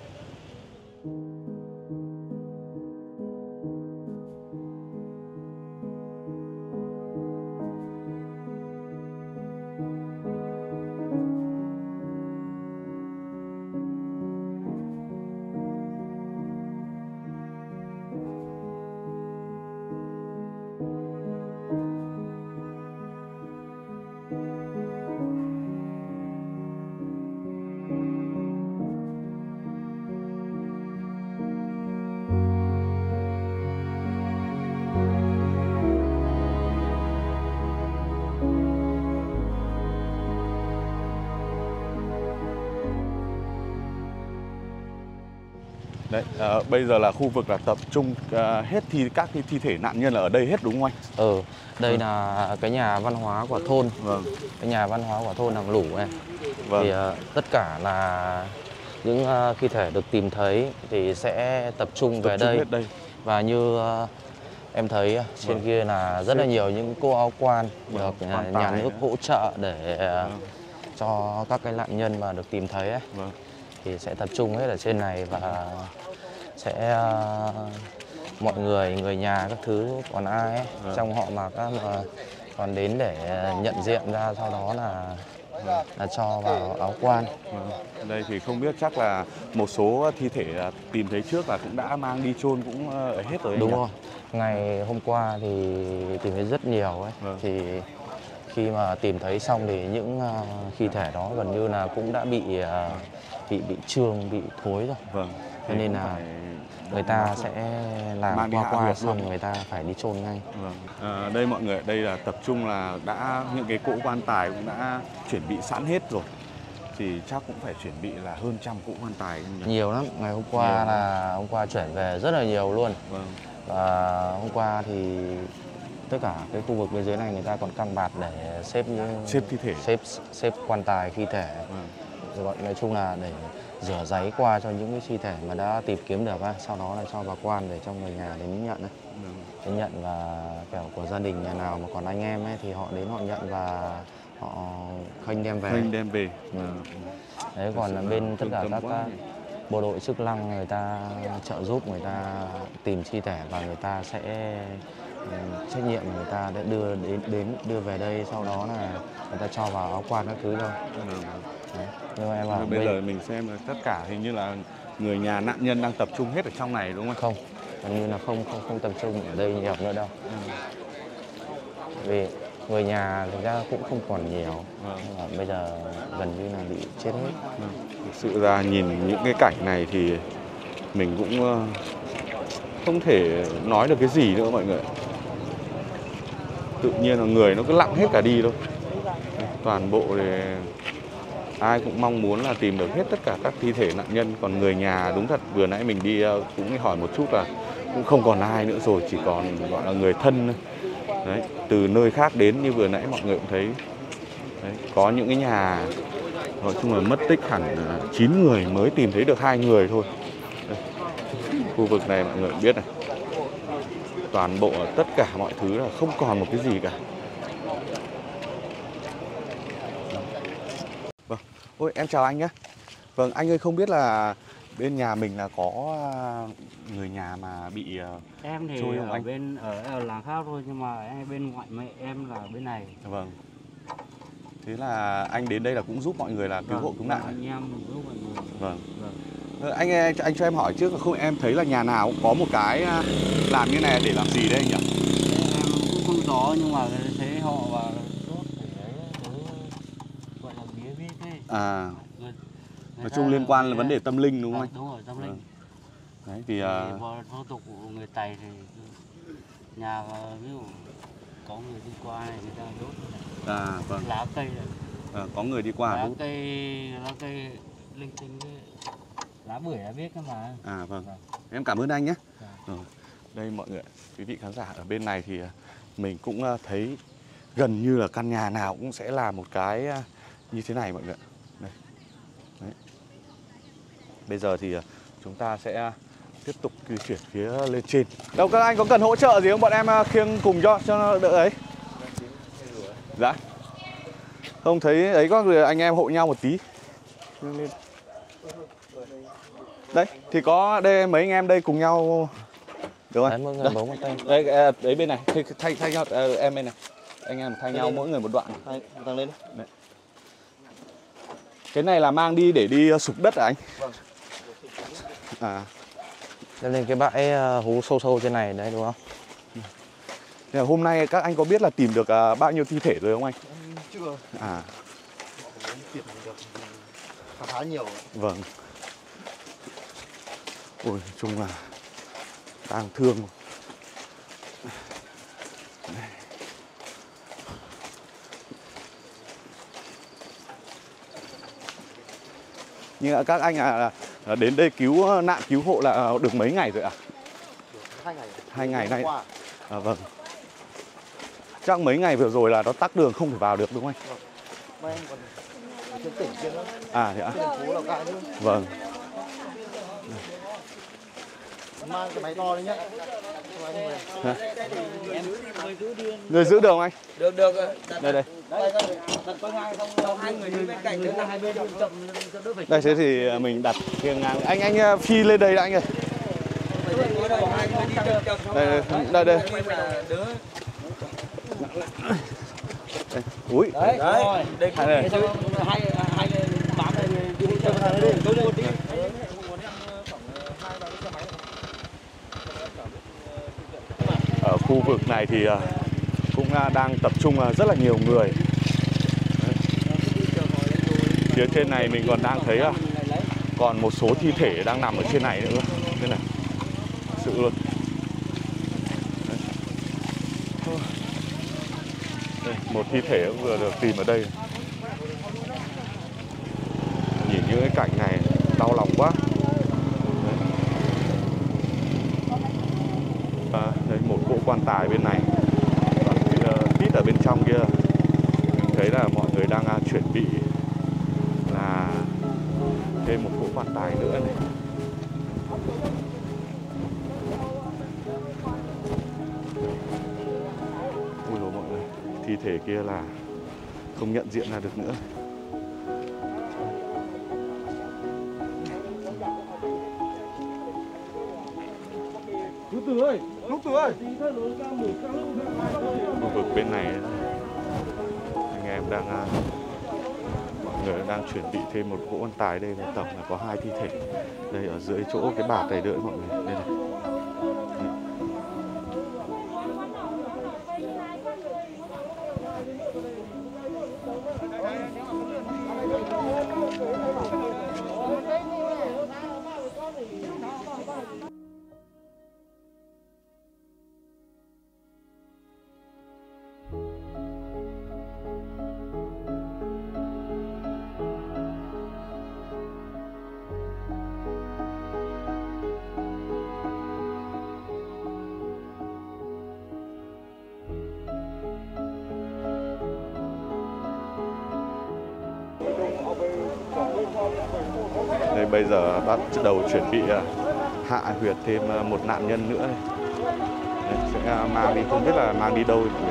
Đấy, bây giờ là khu vực là tập trung hết các cái thi thể nạn nhân là ở đây hết đúng không anh? Đây là cái nhà văn hóa của thôn. Vâng. Cái nhà văn hóa của thôn Làng Lũ này. Vâng. Thì tất cả là những thi thể được tìm thấy thì sẽ tập trung về đây. Hết đây. Và như em thấy trên kia là rất là nhiều những cô áo quan được nhà nước hỗ trợ để cho các cái nạn nhân mà được tìm thấy ấy. Vâng. Thì sẽ tập trung hết ở trên này và sẽ mọi người nhà các thứ còn ai ấy, trong họ mà các mà còn đến để nhận diện ra, sau đó là cho vào áo quan. Đây thì không biết chắc là một số thi thể tìm thấy trước là cũng đã mang đi chôn cũng ở hết rồi. Đúng rồi. Ngày hôm qua thì tìm thấy rất nhiều ấy. Thì khi mà tìm thấy xong thì những thi thể đó gần như là cũng đã bị trương, bị thối rồi. Vâng. Cho nên là người ta sẽ làm qua xong người ta phải đi chôn ngay. Vâng. Đây mọi người, đây là tập trung là đã những cái cỗ quan tài cũng đã chuẩn bị sẵn hết rồi. Thì chắc cũng phải chuẩn bị là hơn 100 cỗ quan tài. Nhiều lắm. Ngày hôm qua hôm qua chuyển về rất là nhiều luôn. Vâng. Và hôm qua thì tất cả cái khu vực bên dưới này người ta còn căng bạt để xếp thi thể, xếp quan tài thi thể. Rồi nói chung là để rửa giấy qua cho những cái thi thể mà đã tìm kiếm được, sau đó là cho vào quan để cho người nhà đến nhận đấy. Đến nhận và kiểu của gia đình nhà nào mà còn anh em ấy thì họ đến họ nhận và họ khênh đem về. Đấy, còn là bên tất cả các bộ đội chức năng người ta trợ giúp người ta tìm thi thể và người ta sẽ trách nhiệm người ta để đưa về đây, sau đó là người ta cho vào áo quan các thứ thôi. Nhưng mà em bảo bây giờ mình xem là tất cả hình như là người nhà nạn nhân đang tập trung hết ở trong này đúng không? Không, hình như là không tập trung ở đây nhiều nữa đâu. Vì người nhà thực ra cũng không còn nhiều. Bây giờ gần như là bị chết hết. Thực sự ra nhìn những cái cảnh này thì mình cũng không thể nói được cái gì nữa mọi người. Tự nhiên là người nó cứ lặng hết cả đi thôi. Toàn bộ thì ai cũng mong muốn là tìm được hết tất cả các thi thể nạn nhân. Còn người nhà đúng thật vừa nãy mình đi cũng hỏi một chút là cũng không còn ai nữa rồi, chỉ còn gọi là người thân thôi. Đấy, từ nơi khác đến như vừa nãy mọi người cũng thấy. Đấy, có những cái nhà nói chung là mất tích hẳn 9 người mới tìm thấy được 2 người thôi. Đây, khu vực này mọi người cũng biết này. Toàn bộ tất cả mọi thứ là không còn một cái gì cả. Vâng, ôi em chào anh nhé. Vâng, anh ơi không biết là bên nhà mình là có người nhà mà bị em thì trôi không ở anh? bên ở làng khác thôi, nhưng mà bên ngoại mẹ em là bên này. Vâng. Thế là anh đến đây là cũng giúp mọi người là cứu hộ cứu nạn. Anh em giúp mọi người. Vâng. Anh cho em hỏi trước là không, em thấy là nhà nào cũng có một cái làm như này để làm gì đấy anh nhỉ? Em cũng không rõ nhưng mà thấy họ và đốt để đấy gọi là bía vít ấy. Nói chung liên quan là vấn đề tâm linh đúng không anh? Đúng rồi, tâm linh. Đấy vì phong tục của người Tày thì nhà ví dụ có người đi qua này người ta đốt vâng. lá cây này. Có người đi qua lá đốt. cây linh tinh với lá bưởi đã biết cơ mà. Vâng. Em cảm ơn anh nhé. Đây mọi người, quý vị khán giả, ở bên này thì mình cũng thấy gần như là căn nhà nào cũng sẽ là một cái như thế này mọi người. Đây. Đấy. Bây giờ thì chúng ta sẽ tiếp tục di chuyển phía lên trên. Đâu các anh có cần hỗ trợ gì không? Bọn em khiêng cùng cho nó đỡ ấy. Dạ. Không thấy ấy có người anh em hộ nhau một tí. Lên. Đấy, thì có đây mấy anh em đây cùng nhau. Được rồi. Đấy, mỗi người bấu một tay. Đấy bên này, thay nhau em bên này. Anh em thay nhau mỗi người một đoạn. Tăng lên. Đấy. Cái này là mang đi để đi sục đất à anh? Vâng. Lên cái bãi hú sâu trên này đấy đúng không? Nên hôm nay các anh có biết là tìm được bao nhiêu thi thể rồi không anh? Chưa. Tìm được khá nhiều. Vâng. Ôi, chung là đang thương. Nhưng các anh đến đây cứu nạn cứu hộ là được mấy ngày rồi ạ? 2 ngày. 2 ngày nay. Vâng. Chắc mấy ngày vừa rồi là nó tắc đường không thể vào được đúng không anh? Mai anh còn trên tỉnh kia nữa. Thế ạ? Phố Lào Cai nữa. Vâng. Mang cái máy to đấy nhá. Người giữ đường anh? Được. Đây. Đặt qua ngang xong hai người đứng bên cạnh nữa là hai bên chậm đỡ phải. Đây thế thì mình đặt khiêng ngang. Anh phi lên đây đã anh ơi. Đây. Ui. Đấy. Đây hai bám này đi chơi thằng này đi. Ở khu vực này thì cũng đang tập trung rất là nhiều người. Phía trên này mình còn đang thấy còn một số thi thể đang nằm ở trên này nữa. Đây này. Thật sự luôn. Đây, một thi thể cũng vừa được tìm ở đây. Nhìn những cái cảnh này đau lòng quá. Đây, một cỗ quan tài bên này. Tít ở bên trong kia mình thấy là mọi người đang chuẩn bị là thêm một cỗ quan tài nữa này. Ui dồi mọi người, thi thể kia là không nhận diện ra được nữa. Lúc tử ơi. Khu vực bên này anh em mọi người đang chuẩn bị thêm một cỗ quan tài. Đây là tổng là có 2 thi thể. Đây ở dưới chỗ cái bạt này nữa mọi người. Đây này. Đây bây giờ bắt đầu chuẩn bị hạ huyệt thêm một nạn nhân nữa này. Đây, sẽ mang đi, không biết là mang đi đâu thì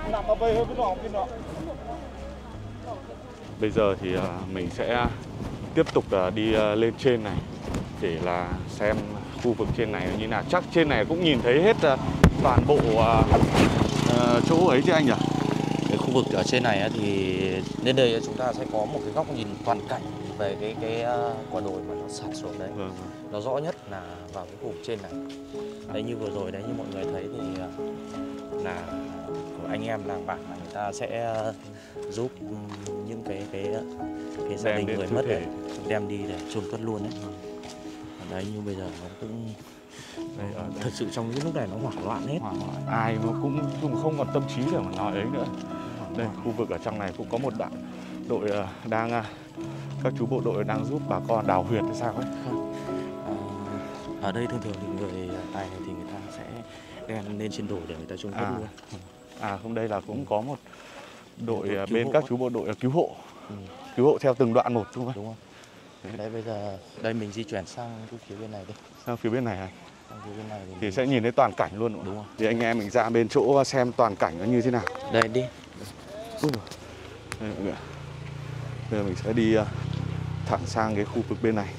bây giờ thì mình sẽ tiếp tục đi lên trên này để là xem khu vực trên này như nào. Chắc trên này cũng nhìn thấy hết toàn bộ chỗ ấy chứ anh nhỉ? Cái khu vực ở trên này thì đến đây chúng ta sẽ có một cái góc nhìn toàn cảnh về cái quả đồi mà nó sạt xuống đấy. Nó rõ nhất là vào cái khu vực trên này. Đấy, như vừa rồi đấy, như mọi người thấy thì là anh em làng bản là người ta sẽ giúp những cái gia đình người mất đấy, đem đi để chôn cất luôn đấy. Đấy, như bây giờ nó cũng thật sự trong cái lúc này nó hoảng loạn hết. Ai nó cũng không còn tâm trí để mà nói ấy nữa. Đây, khu vực ở trong này cũng có một đội đang các chú bộ đội đang giúp bà con đào huyệt hay sao ấy. Ở đây thường thường thì người Tài này thì người ta sẽ đem lên trên đồi để người ta chôn cất luôn. Không, đây là cũng có một đội bên các chú bộ đội cứu hộ. Cứu hộ theo từng đoạn một đúng không? Đúng không? Đấy, bây giờ đây mình di chuyển sang cái phía bên này đi. Sang phía bên này này. Sang phía bên này thì sẽ nhìn thấy toàn cảnh luôn đúng không? Thì anh em mình ra bên chỗ xem toàn cảnh nó như thế nào. Đây đi. Đây mọi người. Bây giờ mình sẽ đi thẳng sang cái khu vực bên này.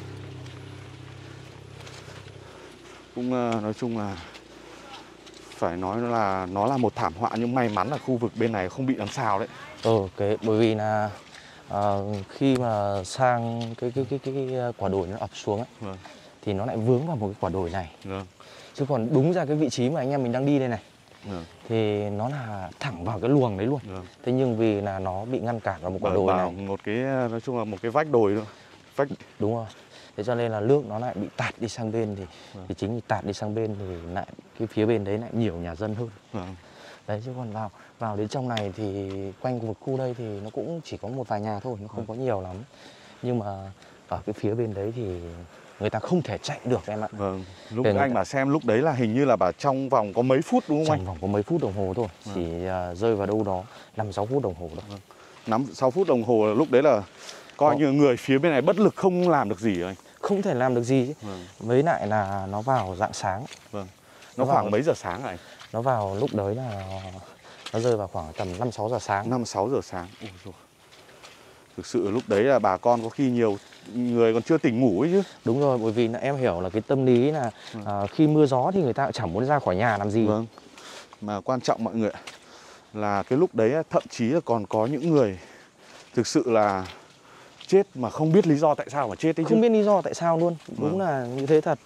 Cũng nói chung là phải nói là nó là một thảm họa, nhưng may mắn là khu vực bên này không bị làm sao đấy. Bởi vì là khi mà sang cái quả đồi nó ập xuống ấy, thì nó lại vướng vào một cái quả đồi này. Chứ còn đúng ra cái vị trí mà anh em mình đang đi đây này thì nó là thẳng vào cái luồng đấy luôn. Thế nhưng vì là nó bị ngăn cản vào một quả đồi này, một cái nói chung là một cái vách đồi thôi. Đúng rồi. Thế cho nên là nước nó lại bị tạt đi sang bên thì chính vì tạt đi sang bên thì lại cái phía bên đấy lại nhiều nhà dân hơn. Đấy, chứ còn vào đến trong này thì quanh một khu đây thì nó cũng chỉ có một vài nhà thôi, nó không có nhiều lắm. Nhưng mà ở cái phía bên đấy thì người ta không thể chạy được em ạ. Lúc anh mà xem lúc đấy là hình như là bảo trong vòng có mấy phút đúng không anh? Trong vòng có mấy phút đồng hồ thôi, chỉ rơi vào đâu đó 5-6 phút đồng hồ thôi. 5-6 phút đồng hồ là lúc đấy là coi như người phía bên này bất lực không làm được gì anh. Không thể làm được gì chứ. Với lại là nó vào rạng sáng. Nó khoảng mấy giờ sáng anh? Nó vào lúc đấy là nó rơi vào khoảng tầm 5-6 giờ sáng. 5-6 giờ sáng. Thực sự lúc đấy là bà con có khi nhiều người còn chưa tỉnh ngủ ấy chứ. Đúng rồi, bởi vì là em hiểu là cái tâm lý là khi mưa gió thì người ta cũng chẳng muốn ra khỏi nhà làm gì. Mà quan trọng mọi người là cái lúc đấy thậm chí là còn có những người thực sự là chết mà không biết lý do tại sao mà chết đấy chứ. Không biết lý do tại sao luôn. Đúng là như thế thật.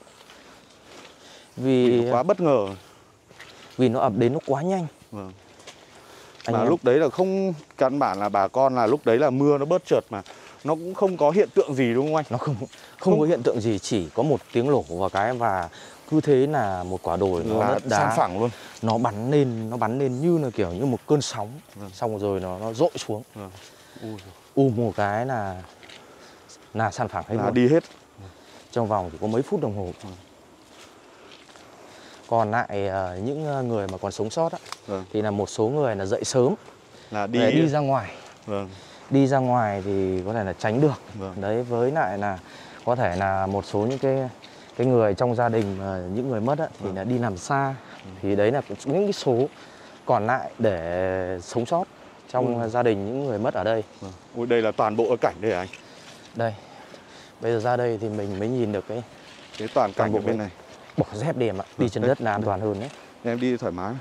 Vì nó quá bất ngờ. Vì nó ập đến nó quá nhanh. Mà lúc đấy là không, căn bản là bà con là lúc đấy là mưa nó bớt chợt mà nó cũng không có hiện tượng gì đúng không anh? Nó không có hiện tượng gì, chỉ có một tiếng nổ vào cái và cứ thế là một quả đồi nó đất đá san phẳng luôn. Nó bắn lên như là kiểu như một cơn sóng. Xong rồi nó dội xuống. Một cái là san phẳng hết luôn. Đi hết. Trong vòng chỉ có mấy phút đồng hồ. Còn lại những người mà còn sống sót á, thì là một số người là dậy sớm là đi ra ngoài. Đi ra ngoài thì có thể là tránh được. Đấy, với lại là có thể là một số những cái người trong gia đình những người mất á, thì là đi nằm xa. Thì đấy là những cái số còn lại để sống sót trong gia đình những người mất ở đây. Đây là toàn bộ cái cảnh đây anh. Đây. Bây giờ ra đây thì mình mới nhìn được cái toàn cảnh ở bên này. Bỏ dép đi em ạ, đi trên đất là an toàn hơn đấy. Em đi thoải mái.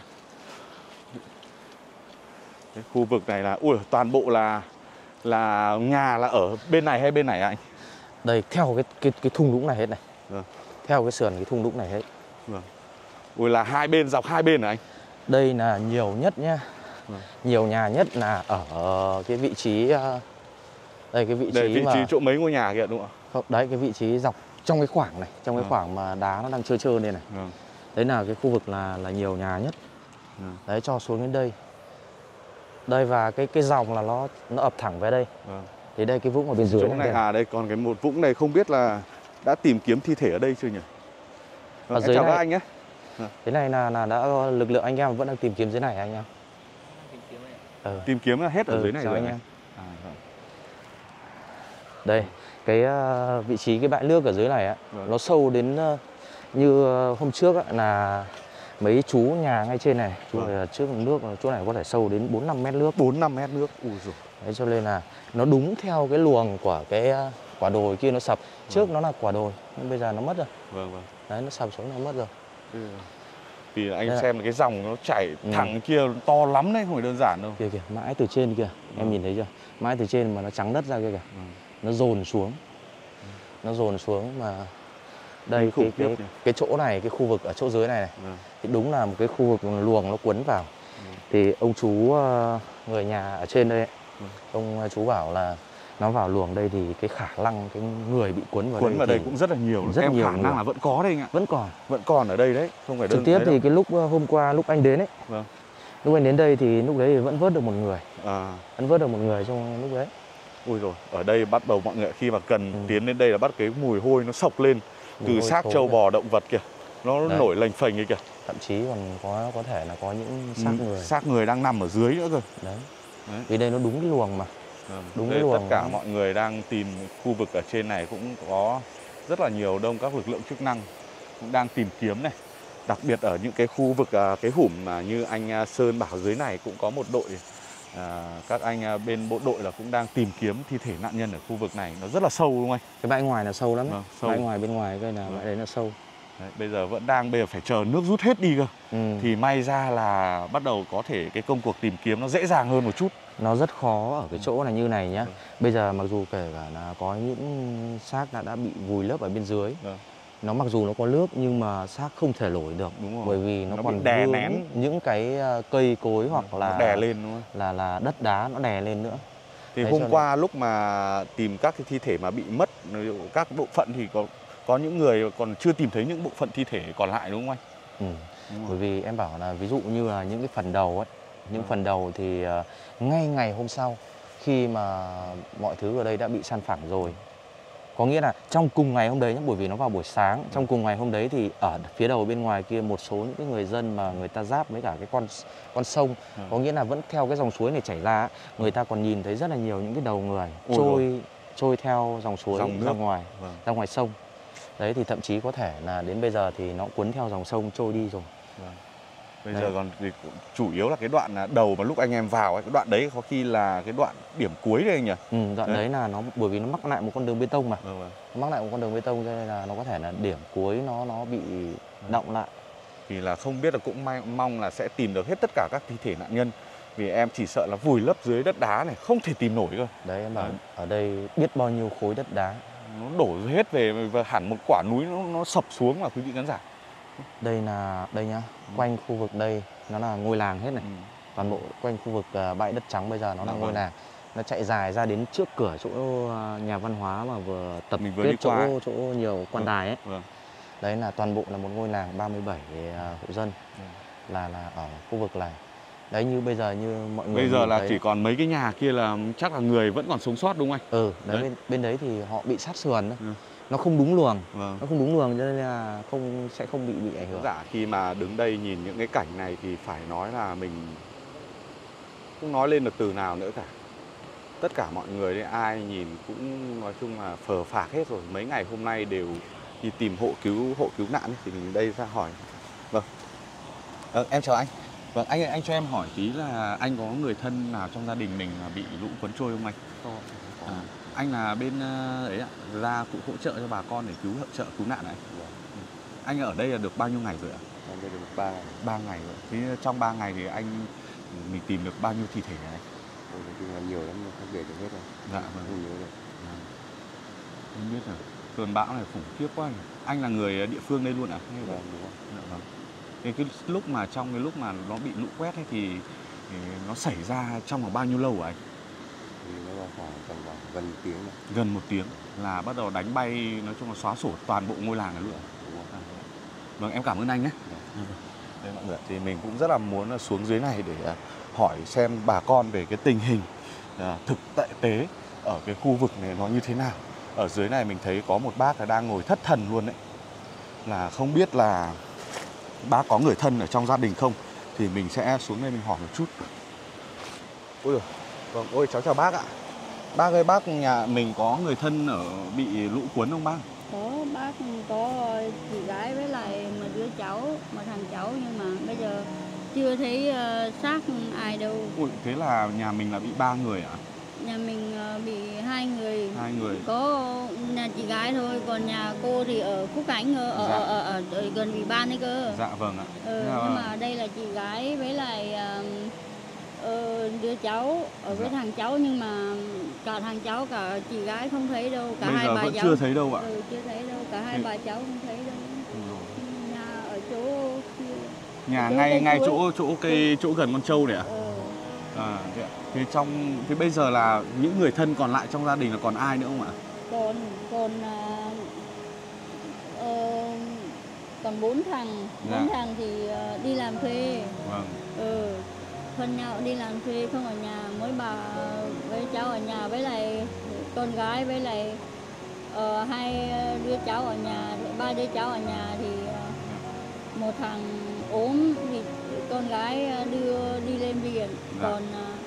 Cái khu vực này là toàn bộ là nhà là ở bên này hay bên này anh? Đây, theo cái thung lũng này hết này. Theo cái sườn cái thung lũng này hết. Là hai bên, dọc hai bên hả anh? Đây là nhiều nhất nhá. Nhiều nhà nhất là ở cái vị trí đây, cái vị trí chỗ mấy ngôi nhà kìa đúng không ạ? Không, đấy, cái vị trí dọc trong cái khoảng này, trong cái khoảng mà đá nó đang trơ đây này. Đấy là cái khu vực là nhiều nhà nhất. Đấy, cho xuống đến đây. Đây, và cái dòng là nó ập thẳng về đây. Thì đây cái vũng ở bên dưới chỗ này. Đây còn cái một vũng này không biết là đã tìm kiếm thi thể ở đây chưa nhỉ? Ở dưới chào này, các anh nhé. Thế này là đã lực lượng anh em vẫn đang tìm kiếm dưới này anh em. Tìm kiếm là hết ở dưới này rồi anh em. Đây, cái vị trí cái bãi nước ở dưới này á, nó sâu đến như hôm trước á, là mấy chú nhà ngay trên này, chú ở trước nước chỗ này có thể sâu đến 4-5 mét nước. 4-5 mét nước. Đấy, cho nên là nó đúng theo cái luồng của quả đồi kia nó sập. Trước nó là quả đồi nhưng bây giờ nó mất rồi. Vâng vâng. Đấy, nó sập xuống nó mất rồi. Vì anh Đây xem là cái dòng nó chảy thẳng kia to lắm đấy, không phải đơn giản đâu. Kìa kìa, mãi từ trên kìa, em nhìn thấy chưa? Mãi từ trên mà nó trắng đất ra kia kìa. Nó dồn xuống. Nó dồn xuống mà đây cái chỗ này, cái khu vực ở chỗ dưới này thì đúng là một cái khu vực luồng nó quấn vào. Thì ông chú người nhà ở trên đây ấy, ông chú bảo là nó vào luồng đây thì cái khả năng cái người bị cuốn vào đây cũng rất là nhiều. Rất nhiều khả năng là vẫn có đây anh ạ. Vẫn còn ở đây đấy, không phải đơn trực tiếp thì cái lúc hôm qua lúc anh đến ấy, lúc anh đến đây thì lúc đấy thì vẫn vớt được một người, vẫn vớt được một người trong lúc đấy. Ui rồi, ở đây bắt đầu mọi người khi mà cần tiến đến đây là bắt cái mùi hôi nó sộc lên từ xác trâu bò động vật kìa, nó nổi lềnh phềnh ấy kìa. Thậm chí còn có thể là có những xác người đang nằm ở dưới nữa cơ. Đấy. Vì đây nó đúng cái luồng mà. Đúng cái luồng. Tất cả mọi người đang tìm khu vực ở trên này cũng có rất là nhiều đông các lực lượng chức năng cũng đang tìm kiếm này. Đặc biệt ở những cái khu vực cái hủm mà như anh Sơn bảo dưới này cũng có một đội các anh bên bộ đội là cũng đang tìm kiếm thi thể nạn nhân ở khu vực này. Nó rất là sâu đúng không anh? Cái bãi ngoài là sâu lắm. Sâu. Bãi ngoài bên ngoài cái là bãi đấy là sâu. Đấy, bây giờ phải chờ nước rút hết đi cơ. Thì may ra là bắt đầu có thể cái công cuộc tìm kiếm nó dễ dàng hơn một chút. Nó rất khó ở cái chỗ này như này nhá. Bây giờ mặc dù kể cả là có những xác đã bị vùi lấp ở bên dưới. Nó mặc dù nó có nước nhưng mà xác không thể nổi được. Bởi vì nó còn đè nén những cái cây cối hoặc là đè lên đúng không? Là đất đá nó đè lên nữa. Thì hôm qua lúc mà tìm các cái thi thể mà bị mất các bộ phận thì có những người còn chưa tìm thấy những bộ phận thi thể còn lại đúng không anh? Bởi vì em bảo là ví dụ như là những cái phần đầu ấy, những phần đầu thì ngay ngày hôm sau khi mà mọi thứ ở đây đã bị san phẳng rồi, có nghĩa là trong cùng ngày hôm đấy nhé, bởi vì nó vào buổi sáng, trong cùng ngày hôm đấy thì ở phía đầu bên ngoài kia một số những cái người dân mà người ta giáp với cả cái con sông, có nghĩa là vẫn theo cái dòng suối này chảy ra, người ta còn nhìn thấy rất là nhiều những cái đầu người trôi theo dòng suối ra ngoài sông. Đấy thì thậm chí có thể là đến bây giờ thì nó cuốn theo dòng sông trôi đi rồi. Bây giờ còn thì chủ yếu là cái đoạn đầu mà lúc anh em vào ấy, cái đoạn đấy có khi là cái đoạn điểm cuối đây anh nhỉ? Đoạn đấy là nó bởi vì nó mắc lại một con đường bê tông mà. Mắc lại một con đường bê tông cho nên là nó có thể là điểm cuối nó bị động lại. Thì là không biết là cũng mong là sẽ tìm được hết tất cả các thi thể nạn nhân. Vì em chỉ sợ là vùi lấp dưới đất đá này không thể tìm nổi cơ. Đấy em bảo ở đây biết bao nhiêu khối đất đá. Nó đổ hết về và hẳn một quả núi nó sập xuống mà quý vị khán giả. Đây nhá, quanh khu vực đây nó là ngôi làng hết này. Toàn bộ quanh khu vực bãi đất trắng bây giờ nó là ngôi làng. Nó chạy dài ra đến trước cửa chỗ nhà văn hóa mà vừa tập kết chỗ nhiều quan đài ấy. Đấy là toàn bộ là một ngôi làng 37 hộ dân là ở khu vực này. Đấy như bây giờ như mọi người bây giờ là chỉ còn mấy cái nhà kia là chắc là người vẫn còn sống sót đúng không anh? Đấy. Bên đấy thì họ bị sát sườn thôi. Nó không đúng luồng, nó không đúng luồng cho nên là sẽ không bị ảnh hưởng. Dạ, khi mà đứng đây nhìn những cái cảnh này thì phải nói là mình không nói lên được từ nào nữa cả. Tất cả mọi người đây ai nhìn cũng nói chung là phờ phạc hết rồi. Mấy ngày hôm nay đều đi tìm hộ cứu nạn ấy, thì mình đây ra hỏi. Vâng. Em chào anh. Vâng, anh cho em hỏi tí là anh có người thân nào trong gia đình mình bị lũ cuốn trôi không anh? Anh là bên ấy ạ, ra cũng hỗ trợ cho bà con để cứu nạn này. Anh ở đây là được bao nhiêu ngày rồi ạ? Ở đây được 3 ngày. 3 ngày rồi. Thế trong 3 ngày thì mình tìm được bao nhiêu thi thể này? Nói chung là nhiều lắm, không kể được hết rồi. Dạ vâng. Không nhớ được. Không biết rồi. Cơn bão này khủng khiếp quá. Anh là người địa phương đây luôn ạ? Vâng, đúng rồi. Dạ vâng. Thế trong cái lúc mà nó bị lũ quét ấy thì nó xảy ra trong vòng bao nhiêu lâu hả anh? Thì nó vào khoảng tầm gần 1 tiếng này. Gần 1 tiếng là bắt đầu đánh bay, nói chung là xóa sổ toàn bộ ngôi làng này luôn. Vâng, em cảm ơn anh nhé. Đây mọi người, thì mình cũng rất là muốn xuống dưới này để hỏi xem bà con về cái tình hình thực tế ở cái khu vực này nó như thế nào. Ở dưới này mình thấy có một bác là đang ngồi thất thần luôn đấy. Là không biết là bác có người thân ở trong gia đình không, thì mình sẽ xuống đây mình hỏi một chút. Ôi giời. Vâng, ôi cháu chào bác ạ. Bác ơi, bác nhà mình có người thân bị lũ cuốn không bác? Có, bác có chị gái với lại một đứa cháu, một thằng cháu, nhưng mà bây giờ chưa thấy xác ai đâu. Ui, thế là nhà mình là bị 3 người ạ? Nhà mình bị 2 người. 2 người. Có nhà chị gái thôi, còn nhà cô thì ở Phúc Khánh ở gần Ủy ban ấy cơ. Dạ vâng ạ. Nhưng mà đây là chị gái với lại đứa cháu ở với thằng cháu, nhưng mà cả thằng cháu cả chị gái không thấy đâu, cả bây hai giờ bà vẫn cháu chưa thấy đâu ạ. chưa thấy đâu, cả hai bà cháu không thấy đâu. Nhà ở chỗ kia. Nhà ngay chỗ gần con trâu này ạ. Thế bây giờ là những người thân còn lại trong gia đình là còn ai nữa không ạ? Còn 4 thằng. 4 thằng thì đi làm thuê. Vâng. Phân nhau đi làm thuê, không ở nhà, mỗi bà với cháu ở nhà, với lại con gái với lại 2 đứa cháu ở nhà, 3 đứa cháu ở nhà thì một thằng ốm thì con gái đưa đi lên viện. Còn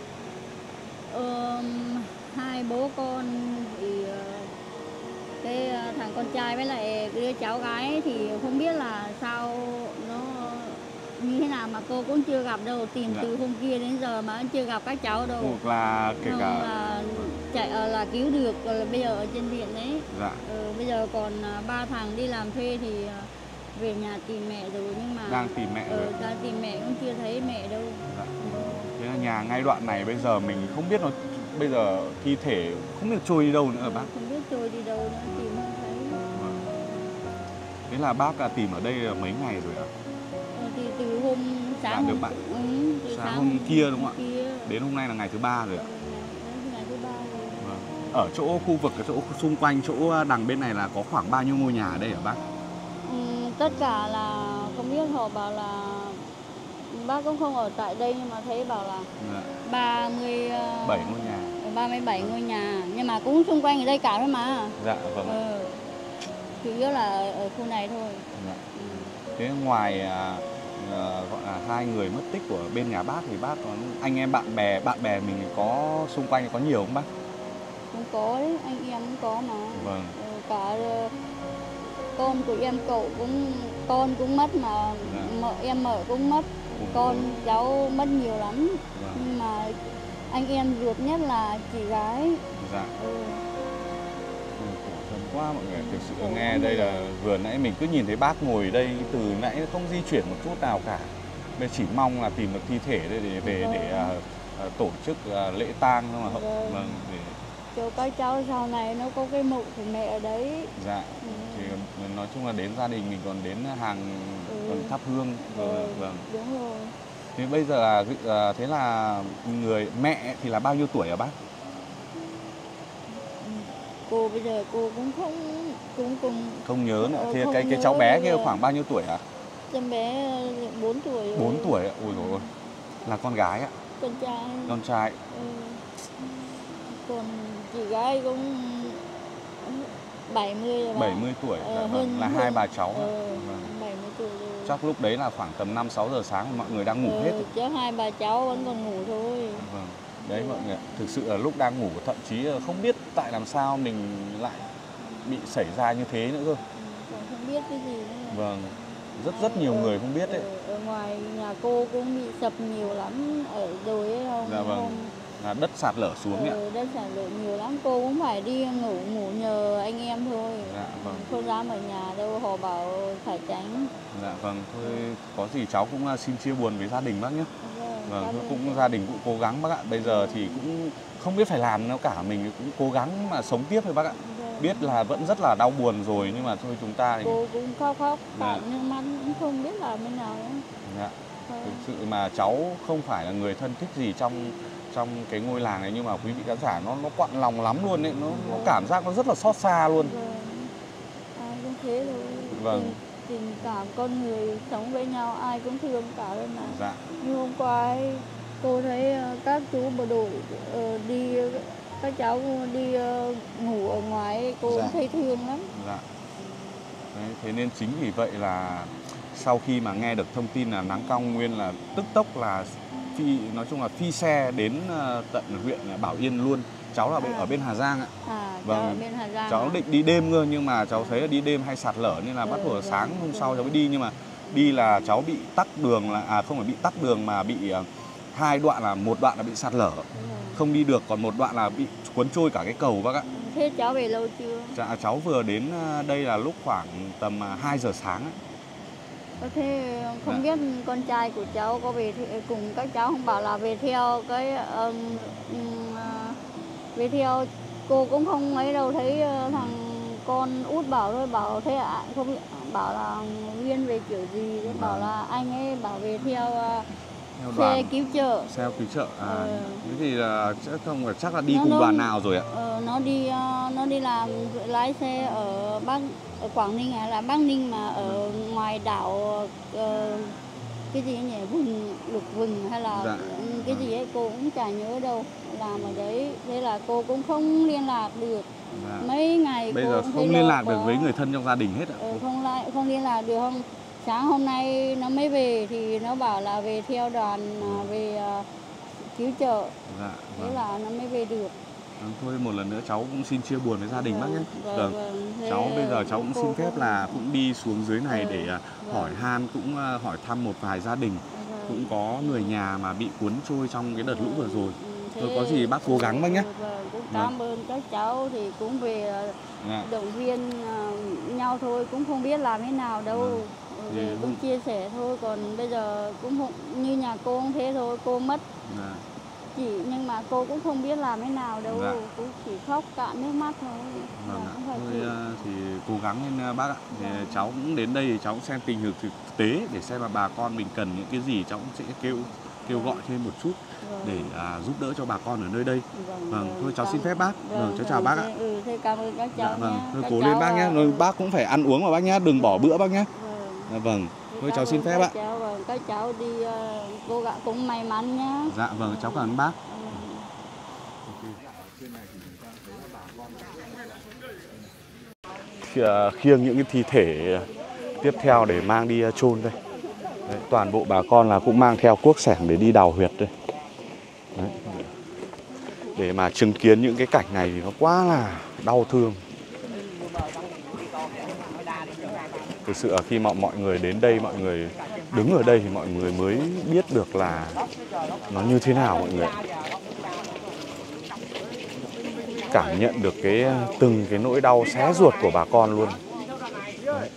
2 bố con thì cái thằng con trai với lại đứa cháu gái thì không biết là sao nó như thế nào mà cô cũng chưa gặp đâu, tìm từ hôm kia đến giờ mà chưa gặp các cháu đâu. Hoặc là kể cả chạy là cứu được, là bây giờ ở trên viện đấy. Bây giờ còn 3 thằng đi làm thuê thì về nhà tìm mẹ rồi, nhưng mà đang tìm mẹ rồi. Đang tìm mẹ cũng chưa thấy mẹ đâu. Thế là nhà ngay đoạn này bây giờ mình không biết nó bây giờ thi thể không biết trôi đi đâu nữa bác. Không biết trôi đi đâu nữa, tìm không thấy. Thế là bác đã tìm ở đây là mấy ngày rồi ạ? Thì từ hôm sáng được bạn. Sáng hôm kia đúng không ạ? Đến hôm nay là ngày thứ 3 rồi ạ. Ngày thứ 3 rồi. Ở chỗ khu vực, cái chỗ xung quanh chỗ đằng bên này là có khoảng bao nhiêu ngôi nhà ở đây hả bác? Tất cả là không biết, họ bảo là bác cũng không ở tại đây, nhưng mà thấy bảo là 37 ngôi nhà. 37 ngôi nhà, nhưng mà cũng xung quanh ở đây cả thôi mà. Dạ vâng. Chủ yếu là ở khu này thôi. Thế ngoài gọi là 2 người mất tích của bên nhà bác thì bác có anh em bạn bè mình có xung quanh có nhiều không bác? Cũng có đấy, anh em cũng có mà. Vâng. Cả con của em cậu con cũng mất mà. Em mợ cũng mất. Con cháu mất nhiều lắm. Nhưng mà anh em ruột nhất là chị gái. Dạ. Khổ thân quá mọi người, thực sự nghe đây là vừa nãy mình cứ nhìn thấy bác ngồi đây từ nãy không di chuyển một chút nào cả. Bây chỉ mong là tìm được thi thể đây để về để tổ chức lễ tang thôi mà. Vâng. Để cho các cháu sau này nó có cái mộ của mẹ ở đấy. Dạ. Thì nói chung là đến gia đình mình còn đến hàng còn thắp hương. Vâng. Đúng rồi. Thế bây giờ thế là người mẹ thì là bao nhiêu tuổi hả bác? Cô bây giờ cô cũng không nhớ nữa. Thì cái cháu bé kia khoảng bao nhiêu tuổi hả? Cháu bé 4 tuổi rồi. 4 tuổi ạ. Ôi dồi ôi. Là con gái ạ? Con trai. Con trai. Còn chị gái cũng 70 rồi. 70 tuổi. Là 2 bà cháu. 70 tuổi rồi. Chắc lúc đấy là khoảng tầm 5-6 giờ sáng mọi người đang ngủ hết. Chắc 2 bà cháu vẫn còn ngủ thôi. Vâng. Đấy mọi người, thực sự là lúc đang ngủ thậm chí không biết tại làm sao mình lại bị xảy ra như thế nữa cơ. Không biết cái gì nữa. Vâng. Rất nhiều người không biết đấy. Ở ngoài nhà cô cũng bị sập nhiều lắm ở đồi ấy không? Dạ vâng. Là đất sạt lở xuống ạ. Đất sạt lở nhiều lắm, cô cũng phải đi ngủ nhờ anh em thôi. Dạ vâng. Không dám ở nhà đâu, họ bảo phải tránh. Dạ vâng, thôi có gì cháu cũng xin chia buồn với gia đình bác nhé. Vâng, cũng gia đình cũng cố gắng bác ạ. Bây giờ thì cũng không biết phải làm đâu cả, mình cũng cố gắng mà sống tiếp thôi bác ạ. Biết là vẫn rất là đau buồn rồi nhưng mà thôi chúng ta thì cô cũng khóc nước mắt cũng không biết làm thế nào nữa. Dạ. Thực sự mà cháu không phải là người thân thích gì trong cái ngôi làng này, nhưng mà quý vị khán giả nó quặn lòng lắm luôn đấy, nó cảm giác nó rất là xót xa luôn. Ai cũng thế thôi. Vâng. Tình cảm con người sống với nhau ai cũng thương cả lên mà. Dạ. Như hôm qua ấy, cô thấy các chú bộ đội đi, các cháu đi ngủ ở ngoài ấy, cô cũng thấy thương lắm. Dạ. Đấy, thế nên chính vì vậy là sau khi mà nghe được thông tin là Nắng Cao Nguyên là tức tốc là nói chung là phi xe đến tận huyện Bảo Yên luôn. Cháu là ở bên Hà Giang ạ. Vâng. Cháu ở bên Hà Giang. Cháu định đi đêm cơ nhưng mà cháu thấy là đi đêm hay sạt lở nên là bắt buộc sáng hôm sau cháu mới đi, nhưng mà đi là cháu bị tắc đường, là không phải bị tắc đường mà bị 2 đoạn là một đoạn là bị sạt lở, không đi được, còn một đoạn là bị cuốn trôi cả cái cầu bác ạ. Thế cháu về lâu chưa? Dạ cháu vừa đến đây là lúc khoảng tầm 2 giờ sáng ấy. Thế không biết con trai của cháu có về cùng các cháu không, bảo là về theo cái về theo cô cũng không ấy đâu, thấy thằng con út bảo thôi, bảo thế ạ, không bảo là Nguyên về kiểu gì, bảo là anh ấy bảo về theo xe cứu trợ. Xe cứu trợ thế thì là chắc là đi cùng đoàn nào rồi ạ? Nó đi làm lái xe ở Quảng Ninh hay là Bắc Ninh, mà ở ngoài đảo cái gì nhỉ, Lục Vừng hay là cái gì ấy cô cũng chả nhớ đâu, làm ở đấy, thế là cô cũng không liên lạc được. Mấy ngày bây giờ không liên lạc được với người thân trong gia đình hết ạ? Không liên lạc được. Không, sáng hôm nay nó mới về thì nó bảo là về theo đoàn về cứu trợ. Thế là nó mới về được. Thôi một lần nữa cháu cũng xin chia buồn với gia đình bác nhé. Cháu bây giờ cháu cũng xin phép là cũng đi xuống dưới này để hỏi han, cũng hỏi thăm một vài gia đình cũng có người nhà mà bị cuốn trôi trong cái đợt lũ vừa rồi. Thôi có gì bác cố gắng bác nhé. Cũng cảm ơn các cháu, thì cũng về động viên nhau thôi, cũng không biết làm thế nào đâu. Về cũng chia sẻ thôi, còn bây giờ cũng không, như nhà cô cũng thế thôi, cô mất nhưng mà cô cũng không biết làm thế nào đâu, cũng chỉ khóc cạn nước mắt thôi. Thì cố gắng lên bác ạ. Thì cháu cũng đến đây thì cháu cũng xem tình hình thực tế để xem là bà con mình cần những cái gì, cháu cũng sẽ kêu gọi thêm một chút để giúp đỡ cho bà con ở nơi đây. Thôi cháu xin phép bác. Cháu chào bác ạ. Thế cảm ơn các cháu nhé. Thôi cố lên bác nhé. Bác cũng phải ăn uống mà bác nhé, đừng bỏ bữa bác nhé. Thôi cháu xin phép ạ. Các cháu đi cố gắng cũng may mắn nhé. Dạ vâng, cháu cảm ơn bác. Khiêng những cái thi thể tiếp theo để mang đi chôn đây. Đấy, toàn bộ bà con là cũng mang theo cuốc xẻng để đi đào huyệt đây. Đấy. Để mà chứng kiến những cái cảnh này thì nó quá là đau thương. Thực sự là khi mọi người đến đây, mọi người đứng ở đây thì mọi người mới biết được là nó như thế nào mọi người. Cảm nhận được từng cái nỗi đau xé ruột của bà con luôn. Đấy.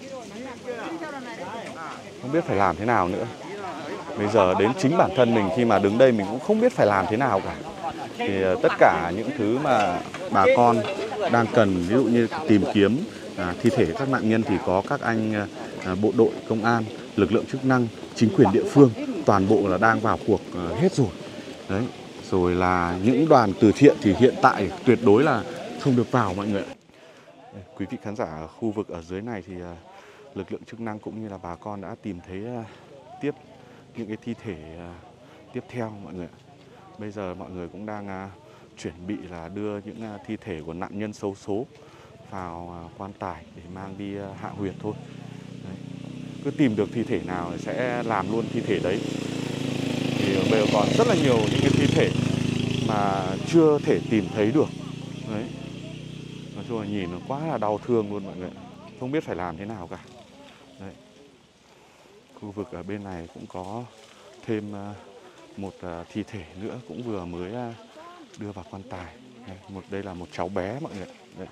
Không biết phải làm thế nào nữa. Bây giờ đến chính bản thân mình khi mà đứng đây mình cũng không biết phải làm thế nào cả. Thì tất cả những thứ mà bà con đang cần, ví dụ như tìm kiếm thi thể các nạn nhân thì có các anh bộ đội, công an, lực lượng chức năng, chính quyền địa phương, toàn bộ là đang vào cuộc hết rồi. Đấy. Rồi là những đoàn từ thiện thì hiện tại tuyệt đối là không được vào mọi người. Quý vị khán giả ở khu vực ở dưới này thì lực lượng chức năng cũng như là bà con đã tìm thấy tiếp những cái thi thể tiếp theo mọi người. Bây giờ mọi người cũng đang chuẩn bị là đưa những thi thể của nạn nhân xấu số vào quan tài để mang đi hạ huyệt thôi. Đấy. Cứ tìm được thi thể nào sẽ làm luôn thi thể đấy. Thì bây giờ còn rất là nhiều những cái thi thể mà chưa thể tìm thấy được. Đấy. Nói chung là nhìn nó quá là đau thương luôn mọi người. Không biết phải làm thế nào cả. Đấy. Khu vực ở bên này cũng có thêm một thi thể nữa cũng vừa mới đưa vào quan tài. Đây là một cháu bé mọi người. Đây.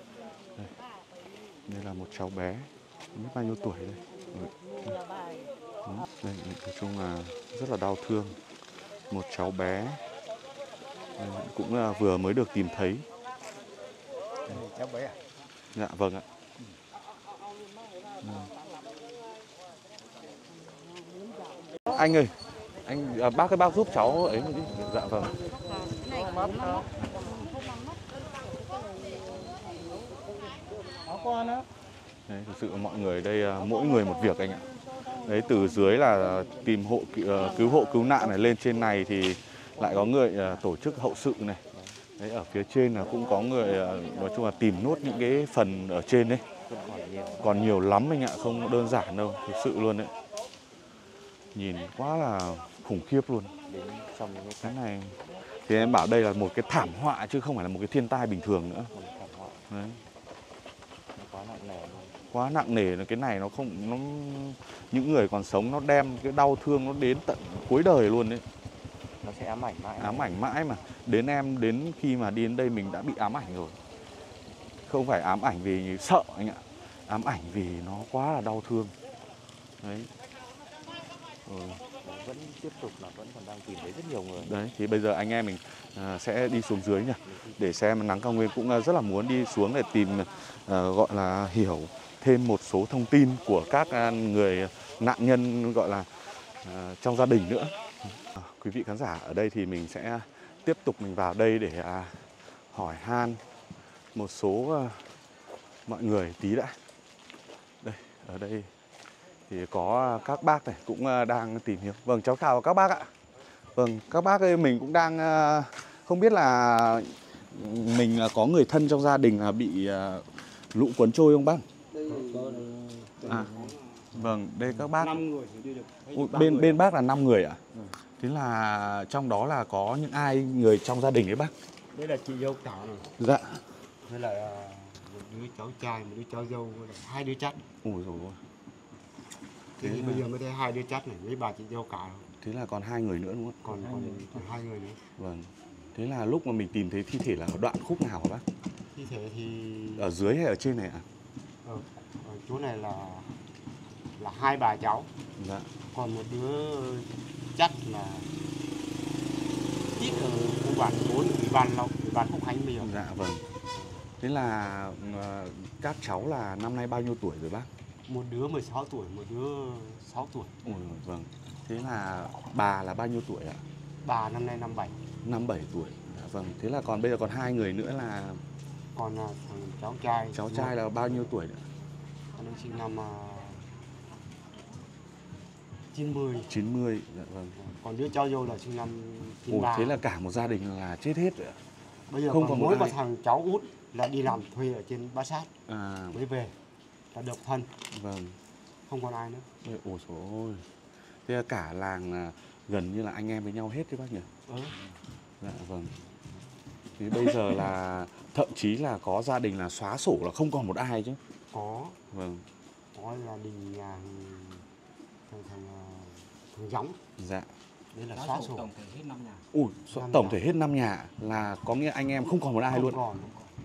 Đây là một cháu bé, không biết bao nhiêu tuổi đây. Đây, nói chung là rất là đau thương. Một cháu bé cũng vừa mới được tìm thấy. Cháu bé à? Dạ vâng ạ. Anh ơi, bác giúp cháu ấy một đi. Dạ vâng. Đấy, thực sự mọi người đây mỗi người một việc anh ạ. Đấy, từ dưới là tìm cứu hộ cứu nạn này, lên trên này thì lại có người tổ chức hậu sự này. Đấy, ở phía trên là cũng có người nói chung là tìm nốt những cái phần ở trên đấy. Còn nhiều lắm anh ạ, không đơn giản đâu, thực sự luôn đấy. Nhìn quá là khủng khiếp luôn. Cái này thì em bảo đây là một cái thảm họa chứ không phải là một cái thiên tai bình thường nữa. Đấy. Quá nặng nề, cái này nó không, những người còn sống nó đem cái đau thương nó đến tận cuối đời luôn đấy. Nó sẽ ám ảnh mãi. Ám ảnh mãi mà. Đến khi mà đi đến đây mình đã bị ám ảnh rồi. Không phải ám ảnh vì sợ anh ạ. Ám ảnh vì nó quá là đau thương. Đấy. Vẫn tiếp tục là vẫn còn đang tìm thấy rất nhiều người. Đấy, thì bây giờ anh em mình sẽ đi xuống dưới nhỉ. Để xem Nắng Cao Nguyên cũng rất là muốn đi xuống để tìm gọi là hiểu thêm một số thông tin của các người nạn nhân gọi là trong gia đình nữa. Quý vị khán giả, ở đây thì mình sẽ tiếp tục mình vào đây để hỏi han một số mọi người tí đã. Đây, ở đây thì có các bác này cũng đang tìm hiểu. Vâng, cháu chào các bác ạ. Vâng, các bác ơi, mình cũng đang không biết là mình có người thân trong gia đình là bị lũ cuốn trôi không bác? Vâng, đây các bác. 5 người thì đi được. Bên bác là 5 người ạ? Thế là trong đó là có những ai người trong gia đình ấy bác? Đây là chị dâu cả này. Dạ. Với lại một đứa cháu trai, một đứa cháu dâu, với lại 2 đứa chắt. Ôi dồi ôi. Thế thì bây giờ mới thấy 2 đứa chắt này với bà chị dâu cả. Thế là còn 2 người nữa đúng không? Còn 2 người nữa. Vâng. Thế là lúc mà mình tìm thấy thi thể là ở đoạn khúc nào hả bác? Thi thể thì ở dưới hay ở trên này ạ? Ở chỗ này là 2 bà cháu. Dạ. Còn một đứa chắt là ít ở khu bản 4, ủy ban Phúc Khánh bây giờ. Dạ vâng. Thế là các cháu là năm nay bao nhiêu tuổi rồi bác? Một đứa 16 tuổi, một đứa 6 tuổi. Ôi, vâng. Thế là bà là bao nhiêu tuổi ạ? Bà năm nay 57. 57 tuổi. Dạ, vâng. Thế là còn bây giờ còn 2 người nữa là còn thằng cháu trai. Cháu trai là bao nhiêu tuổi nữa? Anh ấy sinh năm 90. 90, dạ vâng. Còn đứa cháu dâu là sinh năm 93. Ồ, thế là cả một gia đình là chết hết rồi ạ? Bây giờ không còn mỗi một thằng cháu út là đi làm thuê ở trên Bát Sát mới về, là độc thân. Vâng. Không còn ai nữa. Ôi trời ơi. Thế là cả làng gần như là anh em với nhau hết đấy bác nhỉ? Dạ vâng. Thì bây giờ là thậm chí là có gia đình là xóa sổ là không còn một ai chứ? Có. Vâng. Có gia đình nhà thằng Gióng. Dạ. Đấy là xóa sổ. Tổng thể hết 5 nhà. Ui, tổng thể hết 5 nhà là có nghĩa anh em không còn một ai luôn. Không còn.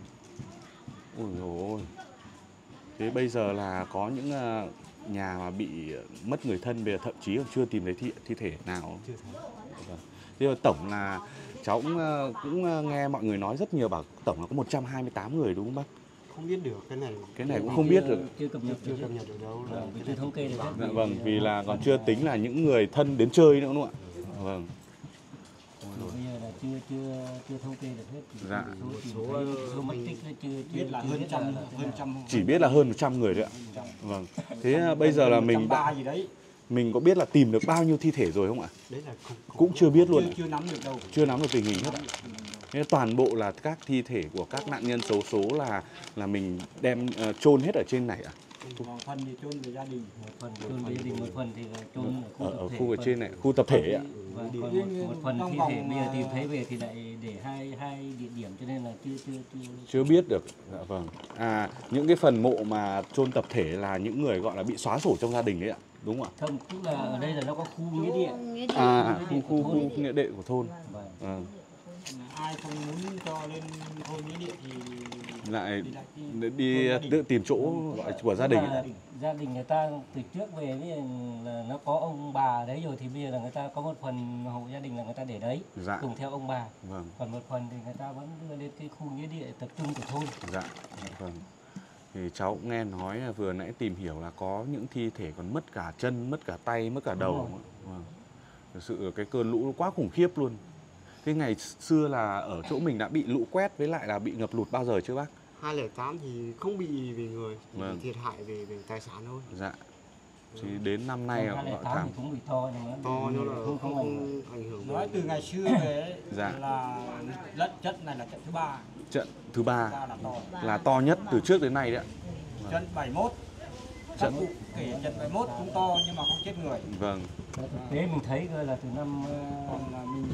Ôi dồi ôi. Thế bây giờ là có những nhà mà bị mất người thân, bây giờ thậm chí còn chưa tìm thấy thi thể nào. Chưa thấy. Vâng. Thế mà tổng là cháu cũng nghe mọi người nói rất nhiều, bảo tổng là có 128 người đúng không bác? Không biết được cái này cũng không biết được. Chưa cập nhật được đâu. Chưa thống kê được. Dạ vâng, vì là còn chưa tính là những người thân đến chơi nữa đúng không ạ? Vâng. Bây giờ là chưa thống kê được hết. Dạ. Số mất tích chưa biết là hơn trăm. Chỉ biết là hơn 100 người đấy ạ. Vâng. Thế bây giờ là mình có biết là tìm được bao nhiêu thi thể rồi không ạ? Đấy là cũng chưa biết luôn. Chưa nắm được đâu. Chưa nắm được tình hình hết ạ. Thế toàn bộ là các thi thể của các nạn nhân xấu số là mình đem chôn hết ở trên này ạ? Một phần thì chôn về gia đình, một phần chôn về gia đình, một phần thì chôn ở khu ở trên này, khu tập thể ạ. Và còn một phần thi thể bây giờ tìm thấy về thì lại để hai địa điểm, cho nên là chưa biết được. Dạ vâng. Những cái phần mộ mà chôn tập thể là những người gọi là bị xóa sổ trong gia đình đấy ạ, đúng không ạ? Không, tức là ở đây là nó có khu nghĩa địa. Khu nghĩa địa của thôn. Vâng. Ai không muốn cho lên thôn nghĩa địa thì lại đi tự tìm chỗ gọi của gia đình. Gia đình người ta từ trước về là nó có ông bà đấy rồi, thì bây giờ là người ta có một phần hộ gia đình là người ta để đấy, dạ, cùng theo ông bà. Vâng. Còn một phần thì người ta vẫn đưa lên cái khu nghĩa địa tập trung của thôn. Dạ, vâng. Thì cháu cũng nghe nói vừa nãy tìm hiểu là có những thi thể còn mất cả chân, mất cả tay, mất cả đầu. Vâng. Thực sự cái cơn lũ quá khủng khiếp luôn. Thế ngày xưa là ở chỗ mình đã bị lũ quét với lại là bị ngập lụt bao giờ chưa bác? 2008 thì không bị về người, vâng, bị thiệt hại về tài sản thôi. Dạ. Thì đến năm nay 2008 thì cũng bị to, nhưng mà không ảnh hưởng. Nói từ ngày xưa về dạ, là trận này là trận thứ 3. Trận thứ 3 là to nhất từ trước đến nay đấy ạ. Vâng. Trận 71. Trận kể trận 71 cũng to nhưng mà không chết người. Vâng. Thực tế mình thấy là từ năm còn là mình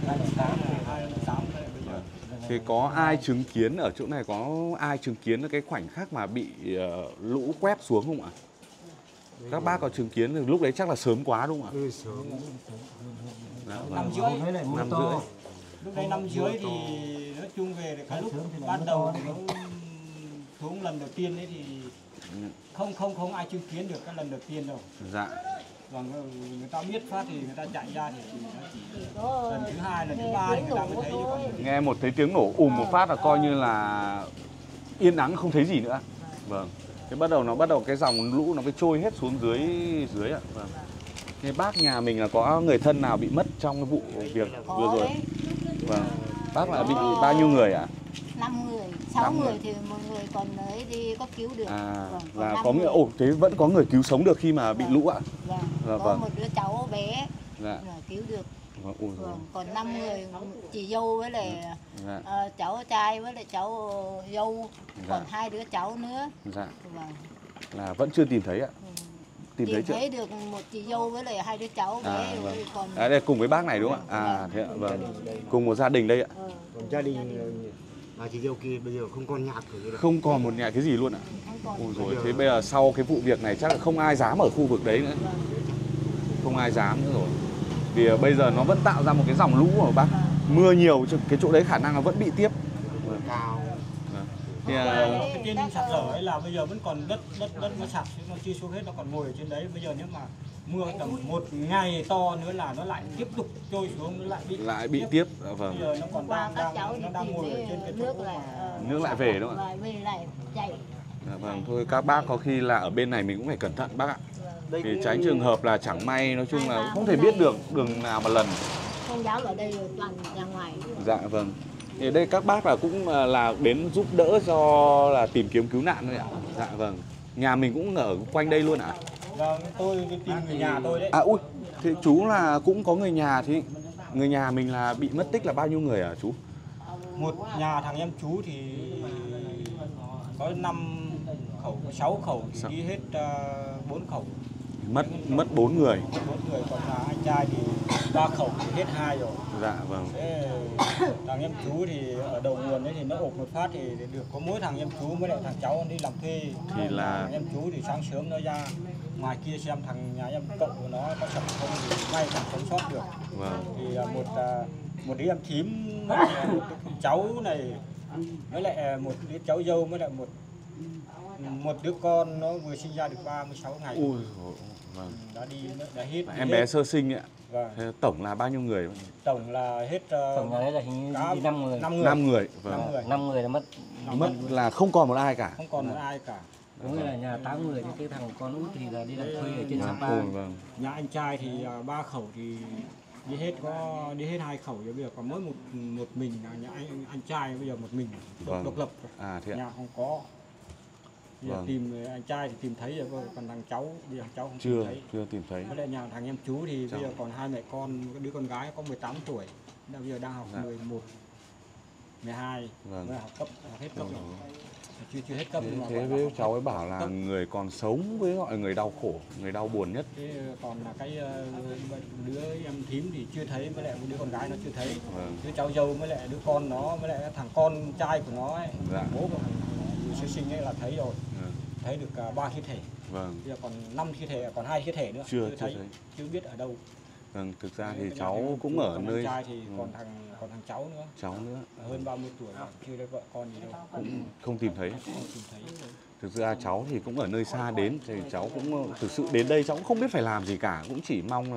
2008 bây giờ. Thì có ai chứng kiến ở chỗ này, có ai chứng kiến cái khoảnh khắc mà bị lũ quét xuống không ạ? Các bác có chứng kiến lúc đấy chắc là sớm quá đúng không ạ? Sớm. 5 rưỡi. 5 rưỡi. Lúc đấy 5 rưỡi thì nói chung về cái lúc ban đầu thì nó xuống lần đầu tiên đấy thì không ai chứng kiến được cái lần đầu tiên đâu. Dạ. Và người ta biết phát thì người ta chạy ra thì nó chỉ lần thứ hai, lần thứ ba thì người ta mới thấy. Nghe thấy tiếng nổ một phát là coi như là yên ắng không thấy gì nữa. Vâng. Thế bắt đầu cái dòng lũ nó mới trôi hết xuống dưới ạ. Vâng. Thế bác nhà mình là có người thân nào bị mất trong cái vụ việc vừa rồi? Vâng. Bác là bị bao nhiêu người ạ? 5 người, 6 người thì một người còn ấy đi cấp cứu được. Là có nghĩa thế vẫn có người cứu sống được khi mà bị lũ ạ? Vâng. Có một đứa cháu bé cứu được. Còn 5 người, chị dâu với lại cháu trai với lại cháu dâu, còn 2 đứa cháu nữa. Dạ. Là vẫn chưa tìm thấy ạ? Tìm thấy được một chị dâu với lại 2 đứa cháu bé. Còn đây cùng với bác này đúng không ạ? Thế ạ, vâng. Cùng một gia đình đây ạ. Còn gia đình bà chị dâu kia bây giờ không còn nhà cửa gì đâu. Không còn một nhà cái gì luôn ạ? Ôi rồi, thế bây giờ sau cái vụ việc này chắc là không ai dám ở khu vực đấy nữa. Không ai dám nữa rồi. Vì bây giờ nó vẫn tạo ra một cái dòng lũ mà bác. Mưa nhiều, cái chỗ đấy khả năng là vẫn bị tiếp. Cao. Cái trên sạt lở ấy là bây giờ vẫn còn đất nó sạt, nó chia xuống hết, nó còn ngồi ở trên đấy. Bây giờ nếu mà mưa tầm 1 ngày to nữa là nó lại tiếp tục trôi xuống, nó lại bị tiếp. Vâng. Bây giờ nó còn đang ngồi ở trên cái nước lại về đúng không ạ? Vâng, thôi các bác có khi là ở bên này mình cũng phải cẩn thận bác ạ. Vì tránh trường hợp là chẳng may, nói chung là không thể biết được đường nào mà lần. Không dám ở đây toàn ra ngoài. Dạ vâng. Thì đây các bác là cũng là đến giúp đỡ do là tìm kiếm cứu nạn thôi ạ. Dạ vâng. Nhà mình cũng ở quanh đây luôn ạ? Vâng, tôi tìm người nhà tôi đấy. Ui, thế chú là cũng có người nhà thì người nhà mình là bị mất tích là bao nhiêu người à chú? Một nhà thằng em chú thì có 5 khẩu, 6 khẩu thì đi hết 4 khẩu. Mất 4 người. 4 người, còn là anh trai thì 3 khẩu thì hết 2 rồi. Dạ vâng. Thế thằng em chú thì ở đầu nguồn đấy thì nó ộp một phát thì được có mỗi thằng em chú với lại thằng cháu đi làm thuê. Thì là thằng em chú thì sáng sớm nó ra ngoài kia xem thằng nhà em cậu của nó có sập không thì may thằng sống sót được. Vâng. Thì một đứa em thím, một cháu này với lại một đứa cháu dâu với lại một đứa con nó vừa sinh ra được 36 ngày. Ui, vâng. Đã đi đã hết. Em bé sơ sinh ạ. Vâng. Tổng là bao nhiêu người? Tổng là hết tổng là đấy là hình như 5 người. 5 người. Vâng. 5 người là mất. Mất là không còn một ai cả. Không còn một ai cả. Đúng là nhà 8 người, cái thằng con út thì là đi làm thuê ở trên Sapa. Vâng. Nhà anh trai thì 3 khẩu thì đi hết 2 khẩu, bây giờ còn mỗi một mình là nhà anh trai bây giờ một mình độc lập. Nhà không có. Bây giờ tìm anh trai thì tìm thấy rồi, còn thằng cháu bây giờ cháu không tìm thấy. Chưa tìm thấy. Với lại nhà thằng em chú thì bây giờ còn 2 mẹ con, đứa con gái có 18 tuổi, bây giờ đang học 11, 12, học cấp hết cấp rồi. Chưa hết cấp. Thế với cháu ấy bảo là người còn sống với gọi người đau khổ, người đau buồn nhất. Thế còn là cái đứa em thím thì chưa thấy, với lại một đứa con gái nó chưa thấy. Đứa cháu dâu với lại đứa con nó, với lại thằng con trai của nó ấy, bố của thằng người sơ sinh ấy là thấy rồi. Thấy được 3 thi thể. Vâng. Bây giờ còn 5 thi thể, còn 2 thi thể nữa. Chưa thấy. Chưa biết ở đâu. Vâng, thực ra thì cháu cũng ở nơi. Con trai thì còn thằng cháu nữa. Cháu nữa. Hơn 30 tuổi chưa thấy vợ con gì đâu. Cũng không tìm thấy. Thực ra cháu thì cũng ở nơi xa đến thì cháu cũng thực sự đến đây cháu cũng không biết phải làm gì cả, cũng chỉ mong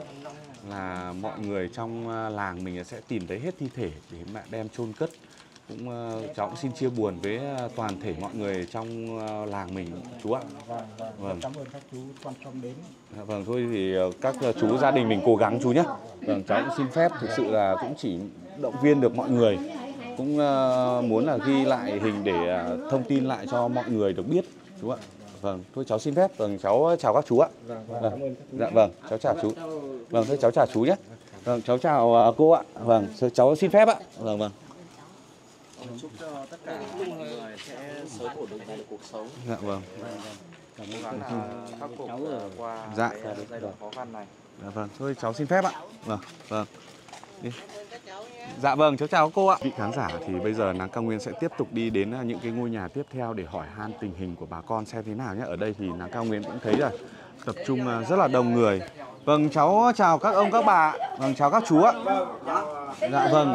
là mọi người trong làng mình sẽ tìm thấy hết thi thể để mà đem chôn cất. Cháu cũng xin chia buồn với toàn thể mọi người trong làng mình chú ạ. Vâng. Cảm ơn các chú quan tâm đến. Vâng, thôi thì các chú gia đình mình cố gắng chú nhé. Vâng, cháu cũng xin phép thực sự là cũng chỉ động viên được mọi người, cũng muốn là ghi lại hình để thông tin lại cho mọi người được biết chú ạ. Vâng, thôi cháu xin phép. Vâng, cháu chào các chú ạ. Dạ vâng, cháu chào chú. Vâng, thôi cháu chào chú nhé. Vâng, cháu chào cô ạ. Vâng, cháu xin phép ạ. Vâng. Chúc cho tất cả mọi người sẽ sớm ổn định lại được cuộc sống. Dạ vâng. Cố gắng khắc phục qua giai đoạn khó khăn này. Dạ vâng, thôi cháu xin phép ạ. Vâng. Đi. Dạ vâng, cháu chào cô ạ. Vị khán giả thì bây giờ Nàng Cao Nguyên sẽ tiếp tục đi đến những cái ngôi nhà tiếp theo để hỏi han tình hình của bà con xem thế nào nhé. Ở đây thì Nàng Cao Nguyên cũng thấy là tập trung rất là đông người. Vâng, cháu chào các ông các bà. Vâng, chào các chú ạ. Dạ vâng.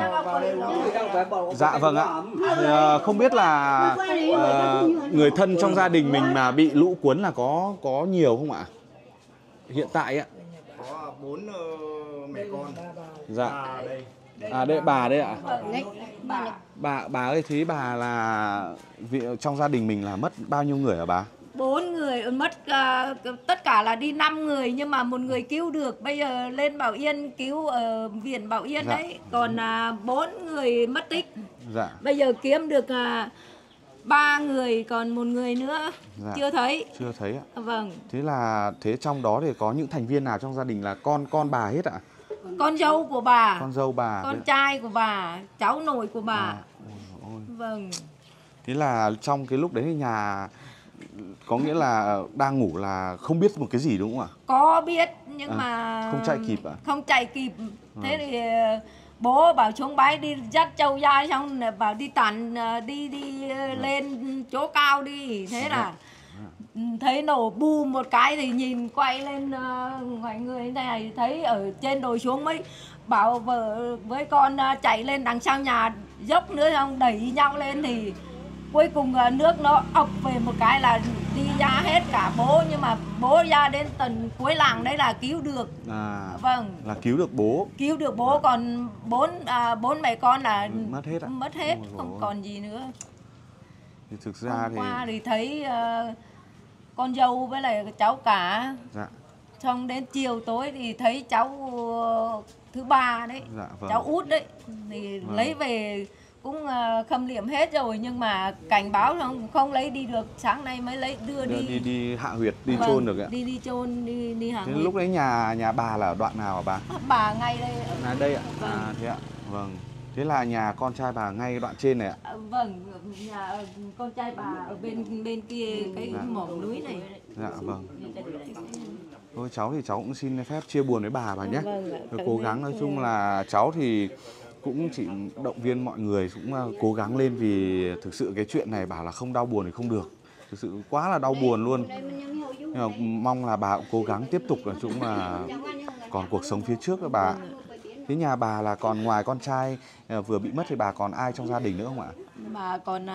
Dạ vâng ạ. Thì, không biết là người thân trong gia đình mình mà bị lũ cuốn là có nhiều không ạ? Hiện tại ạ. Có 4 mẹ con. Dạ. À đây bà đây ạ. Bà ơi, thế bà là trong gia đình mình là mất bao nhiêu người hả bà? 4 người mất, tất cả là đi 5 người nhưng mà một người cứu được, bây giờ lên Bảo Yên cứu ở viện Bảo Yên đấy, còn 4 người mất tích. Dạ. Bây giờ kiếm được 3 người, còn một người nữa chưa thấy. Chưa thấy ạ. Vâng. Thế trong đó thì có những thành viên nào trong gia đình là con bà hết ạ? Con dâu của bà. Con dâu bà. Con trai của bà, cháu nội của bà. Vâng. Thế là trong cái lúc đấy nhà có nghĩa là đang ngủ là không biết một cái gì đúng không ạ? Có biết nhưng mà không chạy kịp ạ? Không chạy kịp. Thế thì bố bảo xuống bái đi dắt trâu ra, xong bảo đi tản đi lên chỗ cao đi. Thế là thấy nổ bu một cái thì nhìn quay lên ngoài người này, thấy ở trên đồi xuống mới bảo vợ với con chạy lên đằng sau nhà dốc nữa, xong đẩy nhau lên thì cuối cùng nước nó ập về một cái là đi ra hết cả bố, nhưng mà bố ra đến tận cuối làng đấy là cứu được. Vâng. Là cứu được bố. Cứu được bố, còn bốn mẹ con là mất hết ạ. Mất hết, không còn gì nữa. Thì thực ra hôm qua thì thấy con dâu với lại cháu cả. Dạ. Xong đến chiều tối thì thấy cháu thứ ba đấy. Dạ, vâng. Cháu út đấy thì lấy về cũng khâm liệm hết rồi, nhưng mà cảnh báo không lấy đi được, sáng nay mới đưa đi hạ huyệt, đi chôn được ạ. Đi chôn, đi hạ huyệt. Lúc đấy nhà bà là ở đoạn nào hả bà? Bà ngay đây. À đây ạ. Vâng. Thế ạ. Vâng. Thế là nhà con trai bà ngay đoạn trên này ạ? Vâng, nhà con trai bà ở bên kia cái mỏm núi này. Dạ vâng. Thôi cháu thì cháu cũng xin phép chia buồn với bà nhé. Cố gắng, nói chung là cháu thì cũng chỉ động viên mọi người cũng cố gắng lên, vì thực sự cái chuyện này bảo là không đau buồn thì không được. Thực sự quá là đau buồn luôn. Nhưng mà mong là bà cũng cố gắng tiếp tục, nói chung là còn cuộc sống phía trước đó bà. Thế nhà bà là còn ngoài con trai vừa bị mất thì bà còn ai trong gia đình nữa không ạ? Bà còn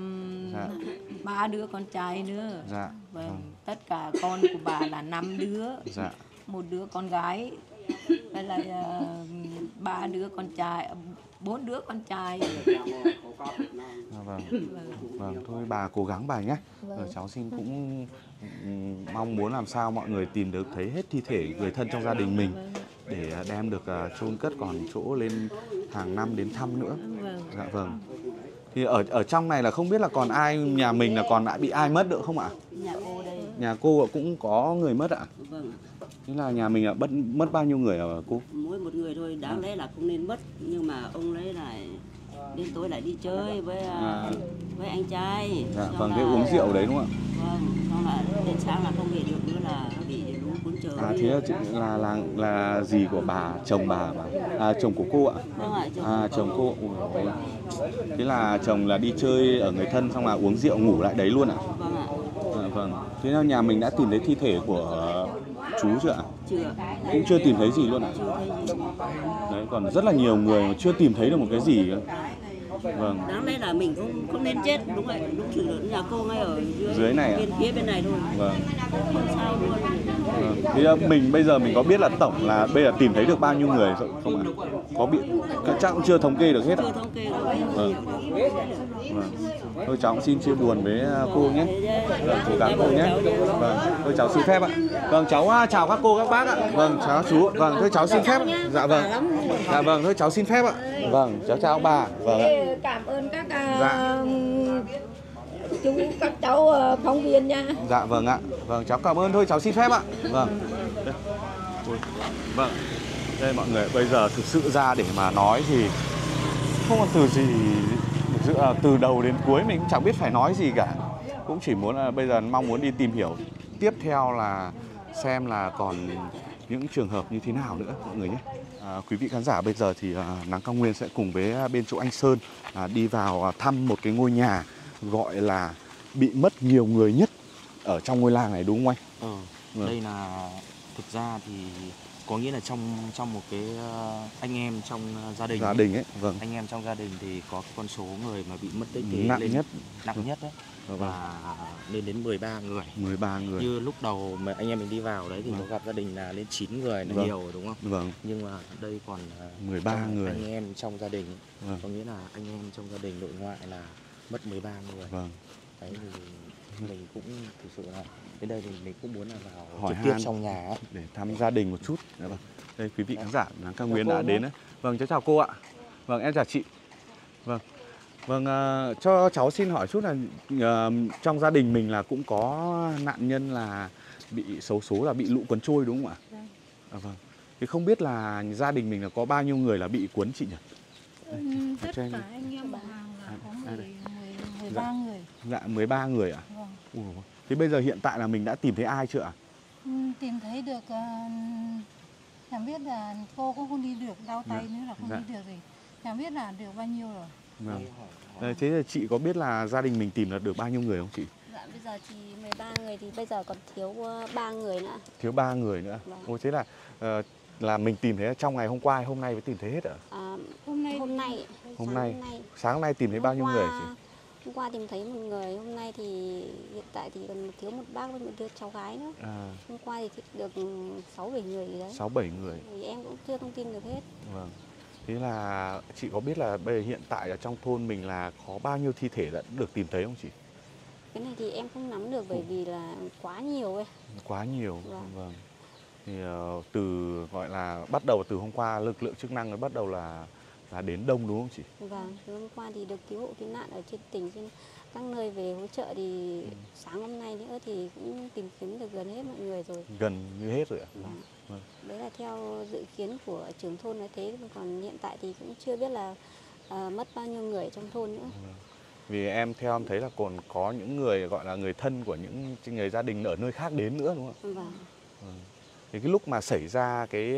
3 đứa con trai nữa. Dạ. Vâng. Tất cả con của bà là 5 đứa. Dạ. Một đứa con gái. Với lại 3 đứa con trai, 4 đứa con trai. Vâng. Vâng, thôi bà cố gắng bà nhé. Rồi cháu xin cũng mong muốn làm sao mọi người tìm được thấy hết thi thể người thân trong gia đình mình để đem được chôn cất, còn chỗ lên hàng năm đến thăm nữa. Dạ vâng. Thì ở trong này là không biết là còn ai, nhà mình là còn lại bị ai mất nữa không ạ? Nhà cô đây. Nhà cô cũng có người mất ạ? Vâng. Thế là nhà mình mất bao nhiêu người hả cô? Mỗi một người thôi, đáng lẽ là không nên mất, nhưng mà ông lấy lại đến tối lại đi chơi với anh trai. Dạ, vâng, cái uống rượu đấy đúng không ạ? Vâng, xong là đến sáng là không về được nữa, là bị lũ cuốn trời. Thế là gì của bà, chồng bà? Chồng của cô ạ? Vâng ạ, chồng cô. Thế là chồng là đi chơi ở người thân xong là uống rượu ngủ lại đấy luôn ạ? Vâng ạ. Vâng. Thế nào nhà mình đã tìm thấy thi thể của chú chưa ạ? Chưa. Cũng chưa tìm thấy gì luôn ạ? Chưa thấy gì. Đấy, còn rất là nhiều người mà chưa tìm thấy được một cái gì. Vâng. Đáng lẽ là mình không nên chết, đúng vậy, đúng sự lớn nhà cô ngay ở dưới này ạ? Phía bên này thôi. Vâng. Không sao luôn. Vâng. Thế mình bây giờ mình có biết là tổng là bây giờ tìm thấy được bao nhiêu người không ạ? Có biết, chắc cũng chưa thống kê được hết ạ? Chưa thống kê được. Vâng. Vâng. Thôi cháu cũng xin chia buồn với cô nhé. Vâng, cố gắng cô nhé. Vâng, thôi cháu xin phép ạ. Vâng, cháu chào các cô các bác ạ. Vâng, cháu chú. Vâng, thôi cháu xin phép. Dạ vâng. Dạ vâng, thôi cháu xin phép ạ. Vâng, cháu chào bà. Vâng ạ. Cảm ơn các chú, các cháu phóng viên nha. Dạ vâng ạ. Vâng, cháu cảm ơn, thôi cháu xin phép ạ. Vâng. Vâng. Đây mọi người, bây giờ thực sự ra để mà nói thì không có từ gì, thực sự là từ đầu đến cuối mình cũng chẳng biết phải nói gì cả. Cũng chỉ muốn là bây giờ mong muốn đi tìm hiểu tiếp theo là xem là còn những trường hợp như thế nào nữa mọi người nhé. Quý vị khán giả, bây giờ thì Nắng Cao Nguyên sẽ cùng với bên chỗ anh Sơn đi vào thăm một cái ngôi nhà gọi là bị mất nhiều người nhất ở trong ngôi làng này, đúng không anh? Đây là Thực ra thì có nghĩa là trong một cái anh em trong gia đình ấy, vâng. Anh em trong gia đình thì có cái con số người mà bị mất tích thì nặng nhất đấy, và lên đến 13 người. 13 người. Như lúc đầu mà anh em mình đi vào đấy thì nó gặp gia đình là lên 9 người là nhiều rồi đúng không? Vâng. Nhưng mà đây còn 13 người. Anh em trong gia đình, có nghĩa là anh em trong gia đình nội ngoại là mất 13 người. Vâng. Đấy thì mình cũng thực sự là đến đây thì mình cũng muốn là vào hỏi trực tiếp han trong nhà ấy. để thăm gia đình một chút. Vâng. Đây quý vị khán giả Nắng Cao Nguyên đã đến đấy. Vâng, cháu chào cô ạ. Vâng, em chào chị. Vâng. Vâng, cho cháu xin hỏi chút là trong gia đình mình là cũng có nạn nhân là bị xấu số là bị lũ cuốn trôi đúng không ạ? Vâng. Vâng. Thì không biết là gia đình mình là có bao nhiêu người là bị cuốn chị nhỉ? Tất cả anh em bà hàng là có 13 người. Dạ 13 người ạ? Vâng. Thế bây giờ hiện tại là mình đã tìm thấy ai chưa ạ? Tìm thấy được, chẳng biết là cô cũng không đi được, đau tay nữa là không đi được thì chẳng biết là được bao nhiêu rồi. Vâng. Thế là chị có biết là gia đình mình tìm là được bao nhiêu người không chị? Dạ bây giờ thì 13 người thì bây giờ còn thiếu 3 người nữa. Thiếu 3 người nữa. Vâng. Thế là mình tìm thấy trong ngày hôm qua hay hôm nay mới tìm thấy hết ạ? Hôm nay. Sáng hôm nay tìm thấy bao nhiêu người chị? Hôm qua tìm thấy một người, hôm nay thì hiện tại thì còn thiếu một bác với một đứa cháu gái nữa. Hôm qua thì được 6-7 người gì đấy. 6-7 người. Thì em cũng chưa thông tin được hết. Vâng. Thế là chị có biết là bây giờ hiện tại ở trong thôn mình là có bao nhiêu thi thể đã được tìm thấy không chị? Cái này thì em không nắm được bởi vì là quá nhiều ấy. Quá nhiều. Vâng. Thì từ gọi là bắt đầu từ hôm qua lực lượng chức năng nó bắt đầu là đến đông đúng không chị? Vâng, hôm qua thì được cứu hộ cứu nạn ở trên tỉnh, trên các nơi về hỗ trợ thì sáng hôm nay nữa thì cũng tìm kiếm được gần hết mọi người rồi. Gần như hết rồi ạ? Vâng. Đấy là theo dự kiến của trưởng thôn là thế, còn hiện tại thì cũng chưa biết là mất bao nhiêu người trong thôn nữa. Vì theo em thấy là còn có những người gọi là người thân của những người gia đình ở nơi khác đến nữa đúng không ạ? Vâng. Thì cái lúc mà xảy ra cái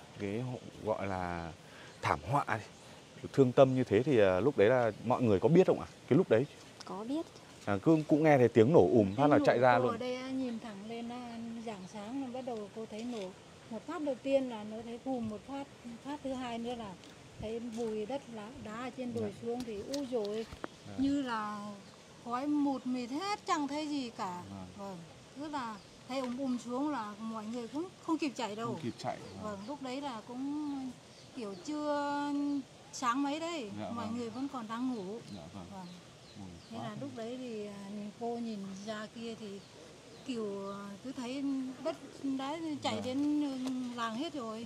gọi là thảm họa thương tâm như thế thì lúc đấy là mọi người có biết không ạ? Cái lúc đấy có biết. Cũng nghe thấy tiếng nổ phát là chạy ra luôn. Ở đây nhìn thẳng lên rạng sáng là bắt đầu cô thấy nổ một phát đầu tiên là nó thấy bùm một phát thứ hai nữa là thấy bùi đất đá trên đồi xuống thì ui dồi như là khói mụt mịt hết chẳng thấy gì cả. Vâng. Tức là thấy xuống là mọi người cũng không kịp chạy đâu. Không kịp chạy. Vâng, lúc đấy là cũng kiểu chưa sáng mấy đấy, mọi người vẫn còn đang ngủ. Vâng. Thế là lúc đấy thì cô nhìn ra kia thì kiểu cứ thấy đất đá chạy đến làng hết rồi.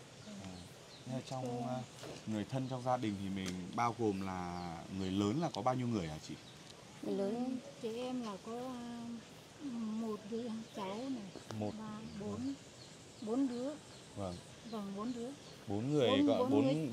Trong người thân trong gia đình thì mình bao gồm là người lớn là có bao nhiêu người hả chị? Người lớn chị em là có một đứa cháu này, 4 đứa. Vâng. Vâng, 4 đứa. 4 người, gọi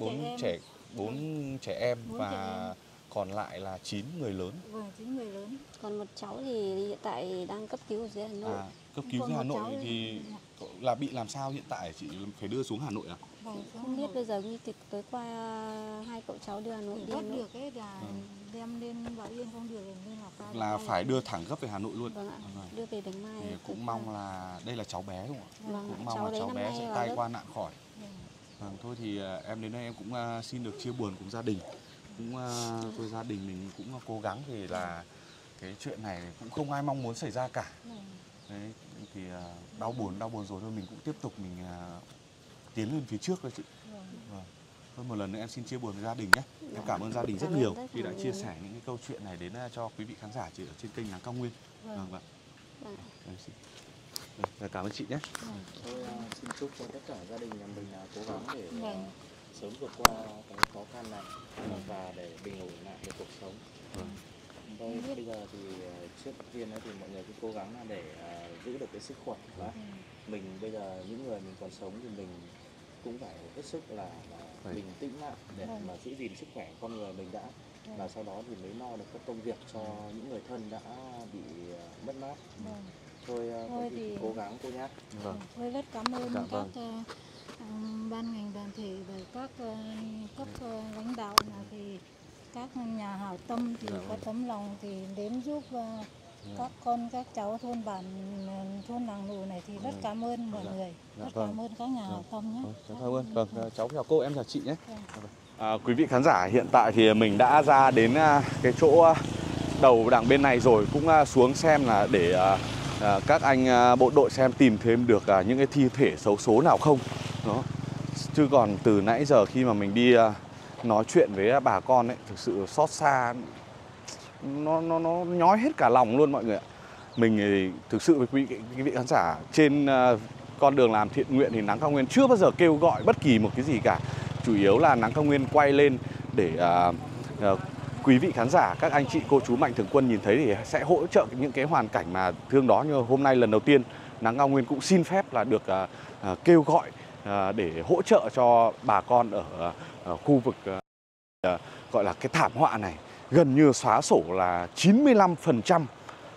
4 trẻ em và còn lại là 9 người lớn. Vâng, 9 người lớn. Còn một cháu thì hiện tại đang cấp cứu ở dưới Hà Nội. Cấp cứu dưới Hà Nội thì là bị làm sao hiện tại chị phải đưa xuống Hà Nội à? Vâng, không biết bây giờ nguy kịch tới qua 2 cậu cháu đưa Hà Nội đi. Được ấy là đem lên Bảo Yên không được nên là phải đưa thẳng gấp về Hà Nội luôn. Vâng ạ. Đưa về Bạch Mai. Thì cũng mong là đây là cháu bé đúng không ạ? Vâng, cũng mong là cháu bé sẽ tai qua nạn khỏi. Thôi thì em đến đây em cũng xin được chia buồn cùng gia đình. Thôi gia đình mình cũng cố gắng thì là cái chuyện này cũng không ai mong muốn xảy ra cả. Đấy, thì đau buồn rồi thôi mình cũng tiếp tục mình tiến lên phía trước thôi chị. Thôi một lần nữa em xin chia buồn với gia đình nhé. Em cảm ơn gia đình rất nhiều khi đã chia sẻ những cái câu chuyện này đến cho quý vị khán giả chị ở trên kênh Nắng Cao Nguyên. Vâng. Cảm ơn chị nhé. Tôi xin chúc cho tất cả gia đình nhà mình cố gắng để sớm vượt qua cái khó khăn này và để bình ổn lại được cuộc sống. Bây giờ thì trước tiên thì mọi người cứ cố gắng để giữ được cái sức khỏe. Mình bây giờ những người mình còn sống thì mình cũng phải hết sức là bình tĩnh lại để mà giữ gìn sức khỏe con người mình đã, và sau đó thì mới lo được các công việc cho những người thân đã bị mất mát. Thôi thì cố gắng cô nhé. Tôi rất cảm ơn các ban ngành đoàn thể và các cấp lãnh đạo thì các nhà hảo tâm thì có tấm lòng thì đến giúp các con các cháu thôn bản thôn Làng Nù này thì rất cảm ơn mọi người, rất cảm ơn các nhà hảo tâm nhé. Cảm ơn. Vâng, cháu chào cô, em chào chị nhé. Quý vị khán giả, hiện tại thì mình đã ra đến cái chỗ đầu đằng bên này rồi, cũng xuống xem là để các anh bộ đội xem tìm thêm được những cái thi thể xấu số nào không. Đó. Chứ còn từ nãy giờ khi mà mình đi nói chuyện với bà con ấy, thực sự xót xa, nó nhói hết cả lòng luôn mọi người ạ. Mình thì thực sự với quý vị khán giả, trên con đường làm thiện nguyện thì Nắng Cao Nguyên chưa bao giờ kêu gọi bất kỳ một cái gì cả. Chủ yếu là Nắng Cao Nguyên quay lên để quý vị khán giả, các anh chị cô chú mạnh thường quân nhìn thấy thì sẽ hỗ trợ những cái hoàn cảnh mà thương đó. Nhưng hôm nay lần đầu tiên Nắng Cao Nguyên cũng xin phép là được kêu gọi để hỗ trợ cho bà con ở khu vực gọi là cái thảm họa này. Gần như xóa sổ là 95%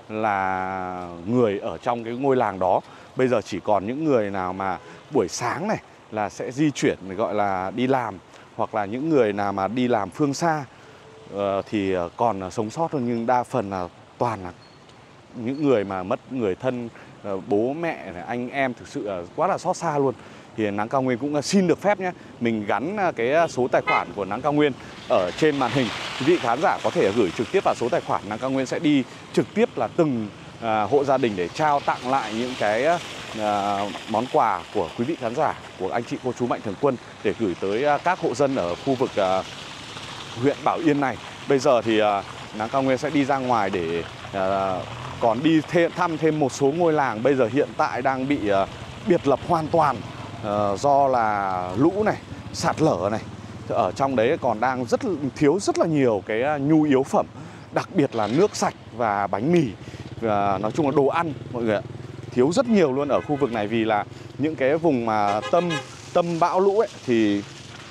là người ở trong cái ngôi làng đó. Bây giờ chỉ còn những người nào mà buổi sáng này là sẽ di chuyển gọi là đi làm, hoặc là những người nào mà đi làm phương xa thì còn sống sót thôi, nhưng đa phần là toàn là những người mà mất người thân, bố mẹ, anh em, thực sự quá là xót xa luôn. Thì Nắng Cao Nguyên cũng xin được phép nhé, mình gắn cái số tài khoản của Nắng Cao Nguyên ở trên màn hình. Quý vị khán giả có thể gửi trực tiếp vào số tài khoản, Nắng Cao Nguyên sẽ đi trực tiếp là từng hộ gia đình để trao tặng lại những cái món quà của quý vị khán giả, của anh chị cô chú mạnh thường quân, để gửi tới các hộ dân ở khu vực huyện Bảo Yên này. Bây giờ thì Nắng Cao Nguyên sẽ đi ra ngoài để còn đi thăm thêm một số ngôi làng bây giờ hiện tại đang bị biệt lập hoàn toàn do là lũ này, sạt lở này. Ở trong đấy còn đang thiếu rất là nhiều cái nhu yếu phẩm, đặc biệt là nước sạch và bánh mì, và nói chung là đồ ăn mọi người ạ. Thiếu rất nhiều luôn ở khu vực này, vì là những cái vùng mà tâm bão lũ ấy thì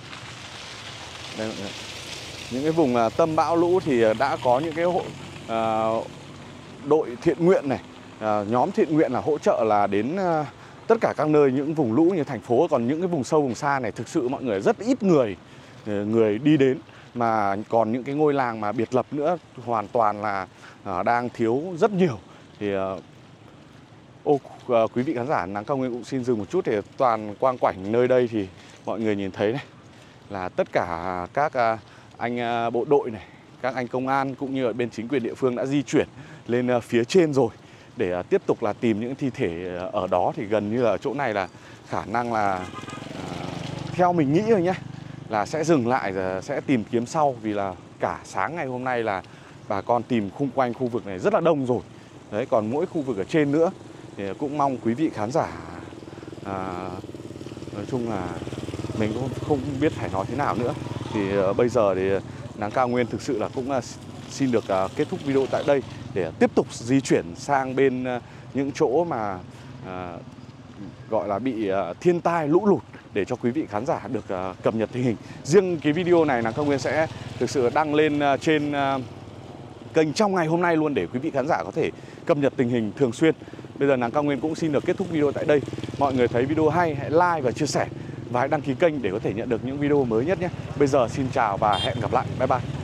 đây, những cái vùng tâm bão lũ thì đã có những cái đội thiện nguyện này, nhóm thiện nguyện là hỗ trợ là đến tất cả các nơi, những vùng lũ như thành phố. Còn những cái vùng sâu vùng xa này thực sự mọi người rất ít người đi đến, mà còn những cái ngôi làng mà biệt lập nữa hoàn toàn là đang thiếu rất nhiều. Thì quý vị khán giả, Nắng Cao Nguyên cũng xin dừng một chút để toàn quang cảnh nơi đây thì mọi người nhìn thấy này, là tất cả các anh bộ đội này, các anh công an cũng như ở bên chính quyền địa phương đã di chuyển lên phía trên rồi để tiếp tục là tìm những thi thể ở đó. Thì gần như là chỗ này là khả năng là theo mình nghĩ rồi nhé, là sẽ dừng lại và sẽ tìm kiếm sau, vì là cả sáng ngày hôm nay là bà con tìm xung quanh khu vực này rất là đông rồi. Đấy, còn mỗi khu vực ở trên nữa thì cũng mong quý vị khán giả, nói chung là mình cũng không biết phải nói thế nào nữa. Thì bây giờ thì Nắng Cao Nguyên thực sự là cũng xin được kết thúc video tại đây để tiếp tục di chuyển sang bên những chỗ mà gọi là bị thiên tai lũ lụt, để cho quý vị khán giả được cập nhật tình hình. Riêng cái video này Nắng Cao Nguyên sẽ thực sự đăng lên trên kênh trong ngày hôm nay luôn, để quý vị khán giả có thể cập nhật tình hình thường xuyên. Bây giờ Nắng Cao Nguyên cũng xin được kết thúc video tại đây. Mọi người thấy video hay hãy like và chia sẻ, và hãy đăng ký kênh để có thể nhận được những video mới nhất nhé. Bây giờ xin chào và hẹn gặp lại. Bye bye.